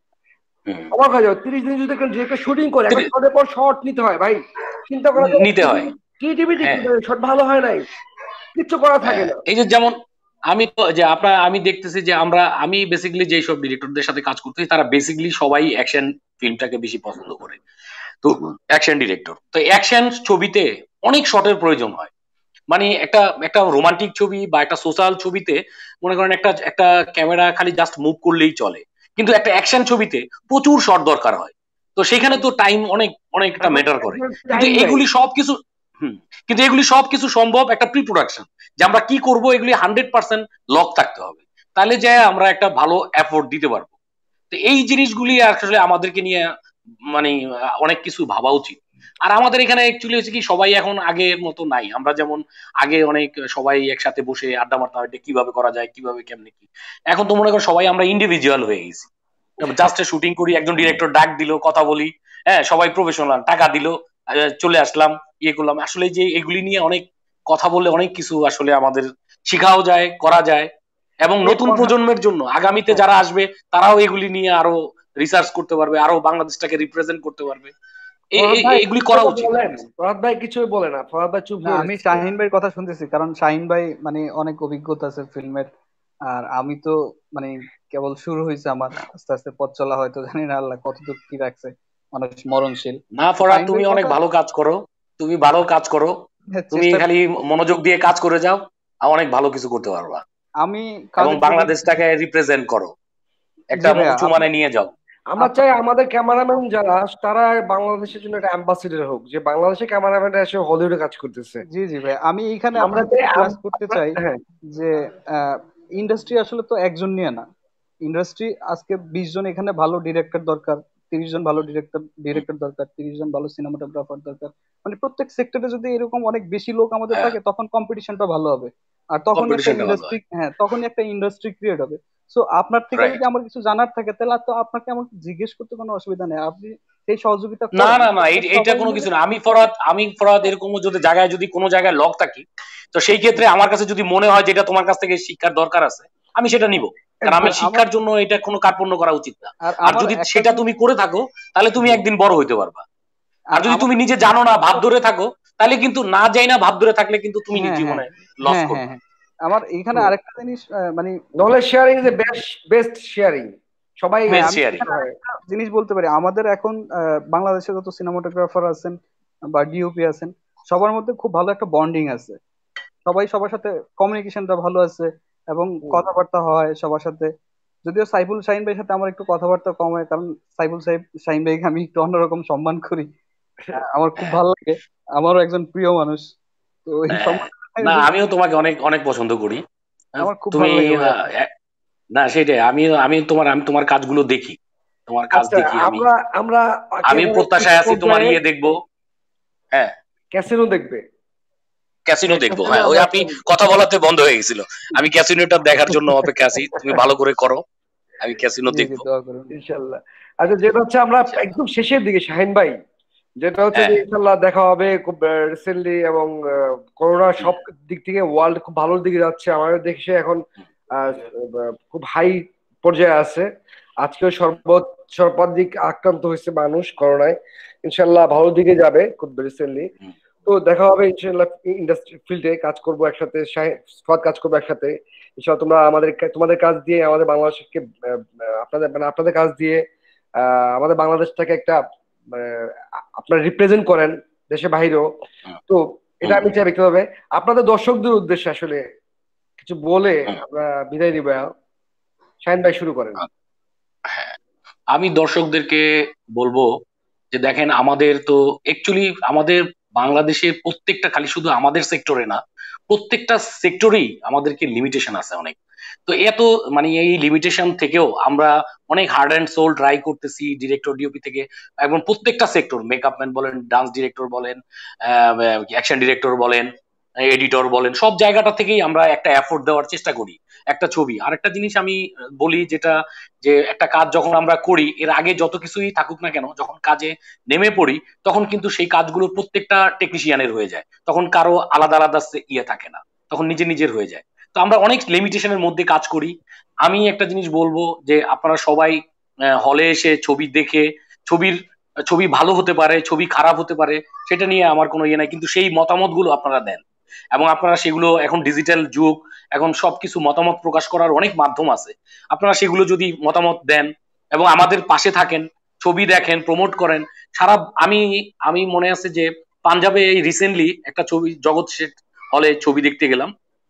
হুম। অবাক হয়ে যাবে। তিরিশ দিন যদি একটা ডিরেক্টর শুটিং করে, একটা ত্রি- শটের পর শট নিতে হয় ভাই, চিন্তা করা যায়। নিতে হয় ক্রিয়েটিভিটি হ্যাঁ শট ভালো হয় নাই, কিচ্ছু করা থাকে হ্যাঁ। না। এই যে যেমন আমি তো যে আপনার আমি দেখতেছি যে আমরা আমি বেসিক্যালি যেই সব ডিরেক্টরদের সাথে কাজ করতেছি তারা বেসিক্যালি সবাই অ্যাকশন ফিল্মটাকে বেশি পছন্দ করে। তো অ্যাকশন ডিরেক্টর তো অ্যাকশন ছবিতে অনেক শটের প্রয়োজন হয়। মানে একটা একটা রোমান্টিক ছবি বা একটা সোশ্যাল ছবিতে মনে করেন একটা একটা ক্যামেরা খালি জাস্ট মুভ করলেই চলে, কিন্তু একটা অ্যাকশন ছবিতে প্রচুর শট দরকার হয়। তো সেখানে তো টাইম অনেক অনেকটা এখন ম্যাটার করে। কিন্তু টাইম নাই। এগুলি সবকিছু হুম কিন্তু এগুলি সবকিছু সম্ভব একটা প্রি প্রোডাকশন, যে আমরা কি করব এগুলি হান্ড্রেড পার্সেন্ট লক থাকতে হবে, তাহলে যে আমরা একটা ভালো এফোর্ট দিতে পারবো। তো এই জিনিসগুলি আসলে আমাদেরকে নিয়ে মানে আহ, অনেক কিছু ভাবা উচিত। আর আমাদের এখানে অ্যাকচুয়ালি হচ্ছে কি সবাই এখন আগের মতো নাই, আমরা যেমন আগে অনেক সবাই একসাথে বসে আড্ডা মারতাম এটা কিভাবে করা যায় কিভাবে কেমনে কি, এখন তো মনে করো সবাই আমরা ইন্ডিভিজুয়াল হয়ে গেছি, জাস্ট শুটিং করি একজন ডিরেক্টর ডাক দিল কথা বলি, হ্যাঁ সবাই প্রফেশনাল টাকা দিল, আহ, চলে আসলাম, ইয়ে করলাম। আসলে যে এগুলি নিয়ে অনেক কথা বললে অনেক কিছু আসলে আমাদের শেখাও যায় করা যায়, এবং এই নতুন কথা, প্রজন্মের জন্য আগামীতে হ্যাঁ, যারা আসবে তারাও এগুলি নিয়ে আরো রিসার্চ করতে পারবে, আরো বাংলাদেশটাকে রিপ্রেজেন্ট করতে পারবে। এ- ফরহাদ এ- ভাই এগুলি কিছু করা একটা উচিত বলেন। আমার কাছে। ফরহাদ ভাই কিছুই বলে না, ফরহাদ ভাই চুপ না, হয়ে আমি রয়েছে। শাহিন ভাইয়ের কথা শুনতেছি, কারণ শাহিন ভাই মানে অনেক অভিজ্ঞতা আছে ফিল্মের। আর আমি তো মানে কেবল শুরু হয়েছে আমার, আস্তে আস্তে পথ চলা, হয়তো জানি না আল্লাহ কতদূর কি রাখছে, মানুষ মরণশীল। না তো ফরহাদ, শাহিন তুমি ভাইয়ের অনেক কথা ভালো কাজ করো, তুমি ভালো কাজ করো, তুমি চেষ্টা খালি করছি। মনোযোগ দিয়ে কাজ করে যাও, আর অনেক ভালো কিছু করতে পারবা, আমি এবং কাজের প্রতি, বাংলাদেশটাকে রিপ্রেজেন্ট করো, একটা জি ভাইয়া, উঁচু আপনি মানে নিয়ে যাও। আমরা আপনার চাই আমাদের ক্যামেরাম্যান যারা, তারা বাংলাদেশের জন্য একটা অ্যাম্বাসিডর হোক, যে বাংলাদেশের ক্যামেরাম্যান এসে হলিউডে কাজ করতেছে। জি জি ভাই, আমি এইখানে আমরা আপনাকে চাই একটু প্লাস আম- করতে আমরা- চাই হ্যাঁ, যে ইন্ডাস্ট্রি আসলে তো একজন নিয়ে না। ইন্ডাস্ট্রি আজকে বিশ জন এখানে ভালো ডিরেক্টর দরকার, তিরিশ জন ভালো ডিরেক্টর হুম, ডিরেক্টর দরকার, তিরিশ জন ভালো সিনেমাটোগ্রাফার দরকার। মানে প্রত্যেক সেক্টরে যদি এরকম অনেক বেশি লোক আমাদের হ্যাঁ থাকে, তখন কম্পিটিশনটা ভালো হবে। আর তখনই একটা কম্পিটিশনটা ভালো ইন্ডাস্ট্রি, হয়। হ্যাঁ তখনই একটা ইন্ডাস্ট্রি ক্রিয়েট হবে। সো আপনার থেকে যদি রাইট। আমার কিছু জানার থাকে, তাহলে তো আপনাকে আমাকে জিজ্ঞেস করতে কোনো অসুবিধা নেই, আপনি সেই সহযোগিতা না করেন। না না আমরা এই- এইটা সবাই কোনো মিলে, কিছু না। আমি ফরহাদ আমি ফরহাদ এরকম যদি জায়গায় যদি কোনো জায়গায় লক থাকি, তো সেই ক্ষেত্রে আমার কাছে যদি মনে হয় যেটা তোমার কাছ থেকে শিক্ষার দরকার আছে, আমি সেটা নিব। কারণ একদম। আমি আর আমার শিক্ষার জন্য এটা কোনো কার্পণ্য করা উচিত না। আর আর আমার যদি একটা সেটা জিনিস, তুমি করে থাকো তাহলে তুমি জি, একদিন বড় হইতে পারবা। আর আর যদি আমার, তুমি নিজে জানো না ভাব ধরে থাকো, তাহলে কিন্তু না যাই না ভাব ধরে থাকলে কিন্তু তুমি হ্যাঁ হ্যাঁ জীবনে লস হ্যাঁ হ্যাঁ করবা। হ্যাঁ, আমার এখানে আরেকটা জিনিস আহ, মানে, knowledge sharing is best best sharing. সবাই হ্যাঁ বেস্ট আমি শেয়ারিং। এখানে আরেকটা জিনিস বলতে পারি। আমাদের এখন আহ, বাংলাদেশে যত সিনেমাটোগ্রাফার আছেন বা ডিওপি আছেন, সবার মধ্যে খুব ভালো একটা বন্ডিং আছে। সবাই সবার সাথে কমিউনিকেশনটা ভালো আছে, এবং কথাবার্তা হয় সবার সাথে। যদিও সাইফুল শাহিন ভাইয়ের সাথে আমার একটু কথাবার্তা কম হয়, কারণ সাইফুল সাহেব শাহিন ভাইকে আমি একটু অন্যরকম সম্মান করি। আহ, আমার খুব হ্যাঁ ভালো লাগে, আমারও একজন প্রিয় মানুষ। তো এই হ্যাঁ। সম্মান না আমিও তোমাকে অনেক অনেক পছন্দ করি। আহ, আমার খুব তুমি ভালো লাগে ভাইয়া। আহ, এ- না সেটাই, আমি আমি তোমার আমি তোমার কাজগুলো দেখি, তোমার কাজ আচ্ছা, দেখি আমি। আমরা আমরা আমি একেবারে শেষ প্রত্যাশায় আছি তোমার পর্যায়ে ইয়ে দেখবো। হ্যাঁ ক্যাসিনো দেখবে। ক্যাসিনো হ্যাঁ, দেখবো, ক্যাসিনো হ্যাঁ ওই আমরা আপনি কথা বলাতে বন্ধ হয়ে গেছিল। আমি ক্যাসিনোটা দেখার জন্য অপেক্ষা আছি, তুমি ভালো করে করো, আমি ক্যাসিনো জি জি, দেখবো। দোয়া করুন। ইনশাল্লাহ। আচ্ছা, যেটা হচ্ছে আমরা ইনশাআল্লাহ। একদম শেষের দিকে শাহিন ভাই, যেটা হচ্ছে হ্যাঁ যে ইনশাল্লাহ দেখা হবে খুব রিসেন্টলি, এবং করোনা হুম, সব দিক থেকে ওয়ার্ল্ড খুব ভালোর দিকে যাচ্ছে, আমাদের দেশে এখন আহ, খুব হাই পর্যায়ে আছে। আজকেও সর্ব সর্বাধিক আক্রান্ত হয়েছে মানুষ করোনায়। ইনশাল্লাহ ভালোর দিকে যাবে খুব রিসেন্টলি। হুম, তো দেখা হবে ইনশাল্লাহ, ইন্ডাস্ট্রি ফিল্ডে কাজ করবো একসাথে, সৎ কাজ করবো একসাথে। ইনশাল্লাহ তোমরা আমাদের তোমাদের কাজ দিয়ে আমাদের বাংলাদেশকে আহ, আহ, আপনাদের মানে আপনাদের কাজ দিয়ে আহ, আমাদের বাংলাদেশটাকে একটা আহ, আপনারা রিপ্রেজেন্ট করেন দেশে বাহিরেও। হুম, তো এটা হুম, আমি চাই ব্যক্তিগতভাবে আপনাদের দর্শকদের উদ্দেশ্যে আসলে কিছু বলে হুম। আমরা বিদায় দিব। শাহিন ভাই শুরু করেন। হ্যাঁ, আমি দর্শকদেরকে বলবো যে দেখেন আমাদের তো অ্যাকচুয়ালি আমাদের বাংলাদেশে প্রত্যেকটা, খালি শুধু আমাদের সেক্টরে না, প্রত্যেকটা সেক্টরেই আমাদেরকে লিমিটেশন আছে অনেক। তো এত মানে এই লিমিটেশন থেকেও আমরা অনেক হার্ড অ্যান্ড সোল ট্রাই করতেছি ডিরেক্টর ডিওপি থেকে, এবং প্রত্যেকটা সেক্টর, মেকআপ ম্যান বলেন, ডান্স ডিরেক্টর বলেন, অ্যাকশন ডিরেক্টর বলেন, এডিটর বলেন, সব জায়গাটা থেকেই আমরা একটা এফোর্ট দেওয়ার চেষ্টা করি একটা ছবি। আরেকটা জিনিস আমি বলি, যেটা যে একটা কাজ যখন আমরা করি, এর আগে যত কিছুই থাকুক না কেন, যখন কাজে নেমে পড়ি তখন কিন্তু সেই কাজগুলো প্রত্যেকটা টেকনিশিয়ানের হয়ে যায়, তখন কারো আলাদা আলাদা সে- ইয়ে থাকে না, তখন নিজের নিজের হয়ে যায়। তো আমরা অনেক লিমিটেশনের মধ্যে কাজ করি। আমি একটা জিনিস বলবো যে আপনারা সবাই হলে এসে ছবি দেখে, ছবির ছবি ভালো হতে পারে, ছবি খারাপ হতে পারে, সেটা নিয়ে আমার কোনো ইয়ে নাই, কিন্তু সেই মতামতগুলো আপনারা দেন। এবং আপনারা সেগুলো, এখন ডিজিটাল যুগ, এখন সবকিছু মতামত প্রকাশ করার অনেক মাধ্যম আছে, আপনারা সেগুলো যদি মতামত দেন এবং আমাদের পাশে থাকেন, ছবি দেখেন, প্রমোট করেন। সারা আমি আমি মনে আছে যে পাঞ্জাবে এই রিসেন্টলি একটা ছবি, জগৎ শেঠ হলে ছবি দেখতে গেলাম।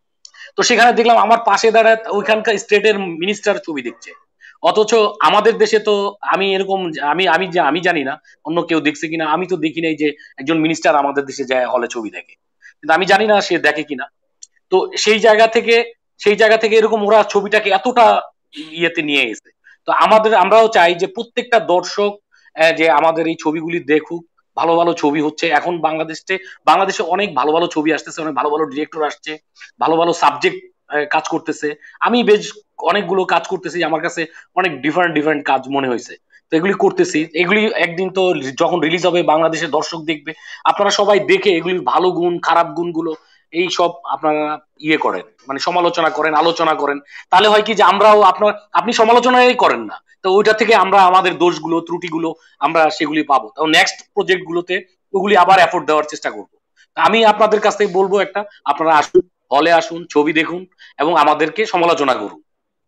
তো সেখানে দেখলাম আমার পাশে দাঁড়ায় ওইখানকার স্টেটের মিনিস্টার ছবি দেখছে, অথচ আমাদের দেশে তো আমি এরকম, আমি আমি যে আমি জানি না অন্য কেউ দেখছে কিনা, আমি তো দেখি নাই যে একজন মিনিস্টার আমাদের দেশে যায় হলে ছবি দেখে, কিন্তু আমি জানি না সে দেখে কিনা। তো সেই জায়গা থেকে সেই জায়গা থেকে এরকম ওরা ছবিটাকে এতটা ইয়েতে নিয়ে গেছে। তো আমাদের, আমরাও চাই যে প্রত্যেকটা দর্শক আহ, যে আমাদের এই ছবিগুলি দেখুক, ভালো ভালো ছবি হচ্ছে এখন বাংলাদেশে, বাংলাদেশে অনেক ভালো ভালো ছবি আসতেছে, অনেক ভালো ভালো ডিরেক্টর আসছে, ভালো ভালো সাবজেক্ট কাজ করতেছে। আমি বেশ অনেকগুলো কাজ করতেছি, আমার কাছে অনেক ডিফারেন্ট ডিফারেন্ট কাজ মনে হয়েছে। তো এগুলি করতেছি, এগুলি একদিন তো যখন রিলিজ হবে বাংলাদেশের দর্শক দেখবে, আপনারা সবাই দেখে এগুলির ভালো গুণ খারাপ গুণগুলো এই সব আপনারা ইয়ে করেন, মানে সমালোচনা করেন, আলোচনা করেন। তাহলে হয় কি যে আমরাও আপনার, আপনি সমালোচনাই করেন না, তো ওইটা থেকে আমরা আমাদের দোষগুলো ত্রুটিগুলো আমরা সেগুলি পাবো, তো নেক্সট প্রজেক্ট গুলোতে ওগুলি আবার এফোর্ট দেওয়ার চেষ্টা করবো। আমি আপনাদের কাছ থেকে বলবো একটা, আপনারা আসুন, হলে আসুন, ছবি দেখুন এবং আমাদেরকে সমালোচনা করুন।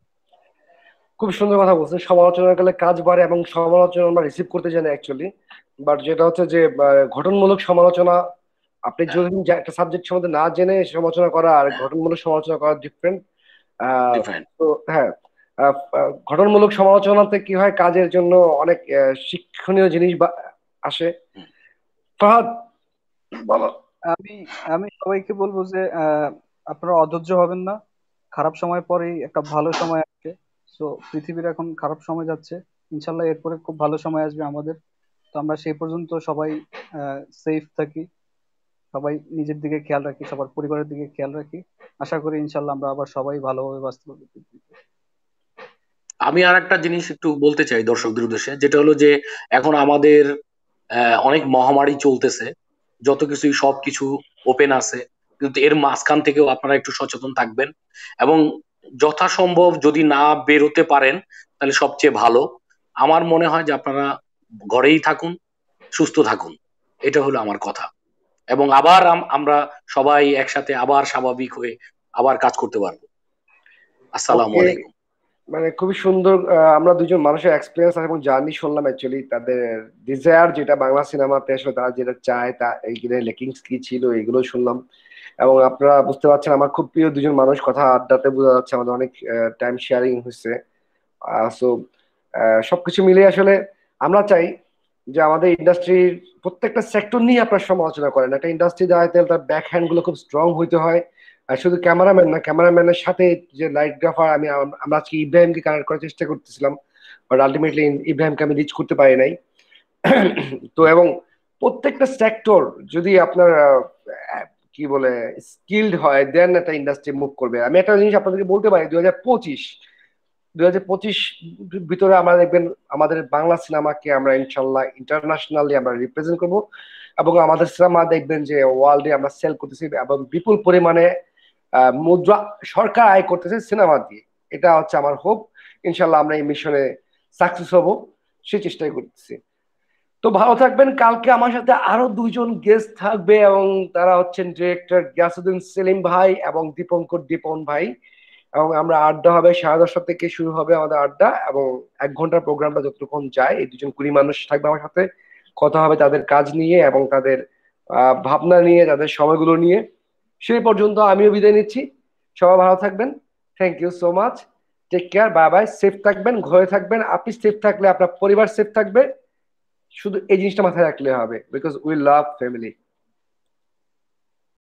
খুব সুন্দর কথা বলছেন, সমালোচনা করলে কাজ বাড়ে এবং সমালোচনা আমরা রিসিভ করতে জানি অ্যাকচুয়ালি। বাট যেটা হচ্ছে যে আহ, ঘটনমূলক সমালোচনা, আপনি হ্যাঁ, যদি যে একটা সাবজেক্ট সম্বন্ধে না জেনে সমালোচনা করা আর হ্যাঁ, ঘটনমূলক সমালোচনা করা ডিফারেন্ট। আহ ডিফারেন্ট। তো হ্যাঁ, আহ, আহ, ঘটনমূলক সমালোচনাতে কি হয়, কাজের জন্য অনেক আহ, শিক্ষণীয় জিনিস বা- আসে। ফাহাদ, বলো। আমি আমি সবাইকে বলবো যে আহ, আপনারা অধৈর্য হবেন না। খারাপ সময় পরেই একটা ভালো সময় আসবে। তো পৃথিবীর এখন খারাপ সময় যাচ্ছে, ইনশাল্লাহ এরপরে খুব ভালো সময় আসবে আমাদের। তো আমরা সেই পর্যন্ত সবাই সেফ থাকি, সবাই নিজের দিকে খেয়াল রাখি, সবার পরিবারের দিকে খেয়াল রাখি। আশা করি ইনশাল্লাহ আমরা আবার সবাই ভালোভাবে বাঁচতে পারবো পৃথিবীতে। আমি আর একটা জিনিস একটু বলতে চাই দর্শকদের উদ্দেশ্যে, যেটা হলো যে এখন আমাদের আহ, অনেক মহামারী চলতেছে, যত কিছুই সবকিছু ওপেন আছে, কিন্তু এর মাঝখান থেকেও আপনারা একটু সচেতন থাকবেন, এবং যথাসম্ভব যদি না বেরোতে পারেন তাহলে সবচেয়ে ভালো। আমার মনে হয় যে আপনারা ঘরেই থাকুন, সুস্থ থাকুন, এটা হলো আমার কথা। এবং আবার আম- আমরা সবাই একসাথে আবার স্বাভাবিক হয়ে আবার কাজ করতে পারবো। আসসালামু ওকে, আলাইকুম। মানে খুবই সুন্দর। আহ, আমরা দুজন মানুষের এক্সপিরিয়েন্স এবং জার্নি শুনলাম অ্যাকচুয়ালি, তাদের ডিজায়ার যেটা বাংলা সিনেমাতে আসলে তারা যেটা চায়, তা এই লেকিংস কি ছিল এগুলো শুনলাম। এবং আপনারা বুঝতে পারছেন আমার খুব প্রিয় দুজন মানুষ, কথা আড্ডাতে বোঝা যাচ্ছে আমাদের অনেক টাইম শেয়ারিং হয়েছে। সো সবকিছু মিলিয়ে আসলে আমরা চাই যে আমাদের ইন্ডাস্ট্রির প্রত্যেকটা সেক্টর নিয়ে আপনার সমালোচনা করেন। একটা ইন্ডাস্ট্রি দাঁড়াইতে হলে তার ব্যাক হ্যান্ড গুলো খুব স্ট্রং হইতে হয়। আর শুধু ক্যামেরাম্যান না, ক্যামেরাম্যানের সাথে যে লাইটগ্রাফার, আমি আমরা আজকে ইব্রাহিমকে কানেক্ট করার চেষ্টা করতেছিলাম, বাট আলটিমেটলি ইব্রাহিমকে আমি রিচ করতে পারি নাই। তো এবং প্রত্যেকটা সেক্টর যদি আপনার আহ, কি বলে স্কিলড হয়, দেন একটা ইন্ডাস্ট্রি মুভ করবে। আমি একটা জিনিস আপনাদেরকে বলতে পারি, দুই হাজার পঁচিশ দুই হাজার পঁচিশ ভিতরে আমরা দেখবেন আমাদের বাংলা সিনেমাকে আমরা ইনশাল্লাহ ইন্টারন্যাশনালি আমরা রিপ্রেজেন্ট করব, এবং আমাদের সিনেমা দেখবেন যে ওয়ার্ল্ডে আমরা সেল করতেছি এবং বিপুল পরিমাণে আহ, মুদ্রা সরকার আয় করতেছে সিনেমা দিয়ে। এটা হচ্ছে আমার হোপ। ইনশাল্লাহ আমরা এই মিশনে সাকসেস হব, সেই চেষ্টাই করতেছি। তো ভালো থাকবেন। কালকে আমার সাথে আরো দুইজন গেস্ট থাকবে এবং তারা হচ্ছেন ডিরেক্টর গিয়াসুদ্দিন সেলিম ভাই এবং দীপঙ্কর দীপন ভাই। এবং আমরা আড্ডা হবে, সাড়ে দশটা থেকে শুরু হবে আমাদের আড্ডা, এবং এক ঘন্টার প্রোগ্রামটা যতক্ষণ যায় এই দুজন কুড়ি মানুষ থাকবে আমার সাথে, কথা হবে তাদের কাজ নিয়ে এবং তাদের আহ, ভাবনা নিয়ে, তাদের সময়গুলো নিয়ে। সেই পর্যন্ত আমিও বিদায় নিচ্ছি। সবাই ভালো থাকবেন। Thank you so much. Take care, bye bye. Safe থাকবেন, ঘরে থাকবেন। আপনি সেফ থাকলে আপনার পরিবার সেফ থাকবে। শুধু এই জিনিসটা মাথায় রাখলে হবে, বিকজ উই লাভ ফ্যামিলি।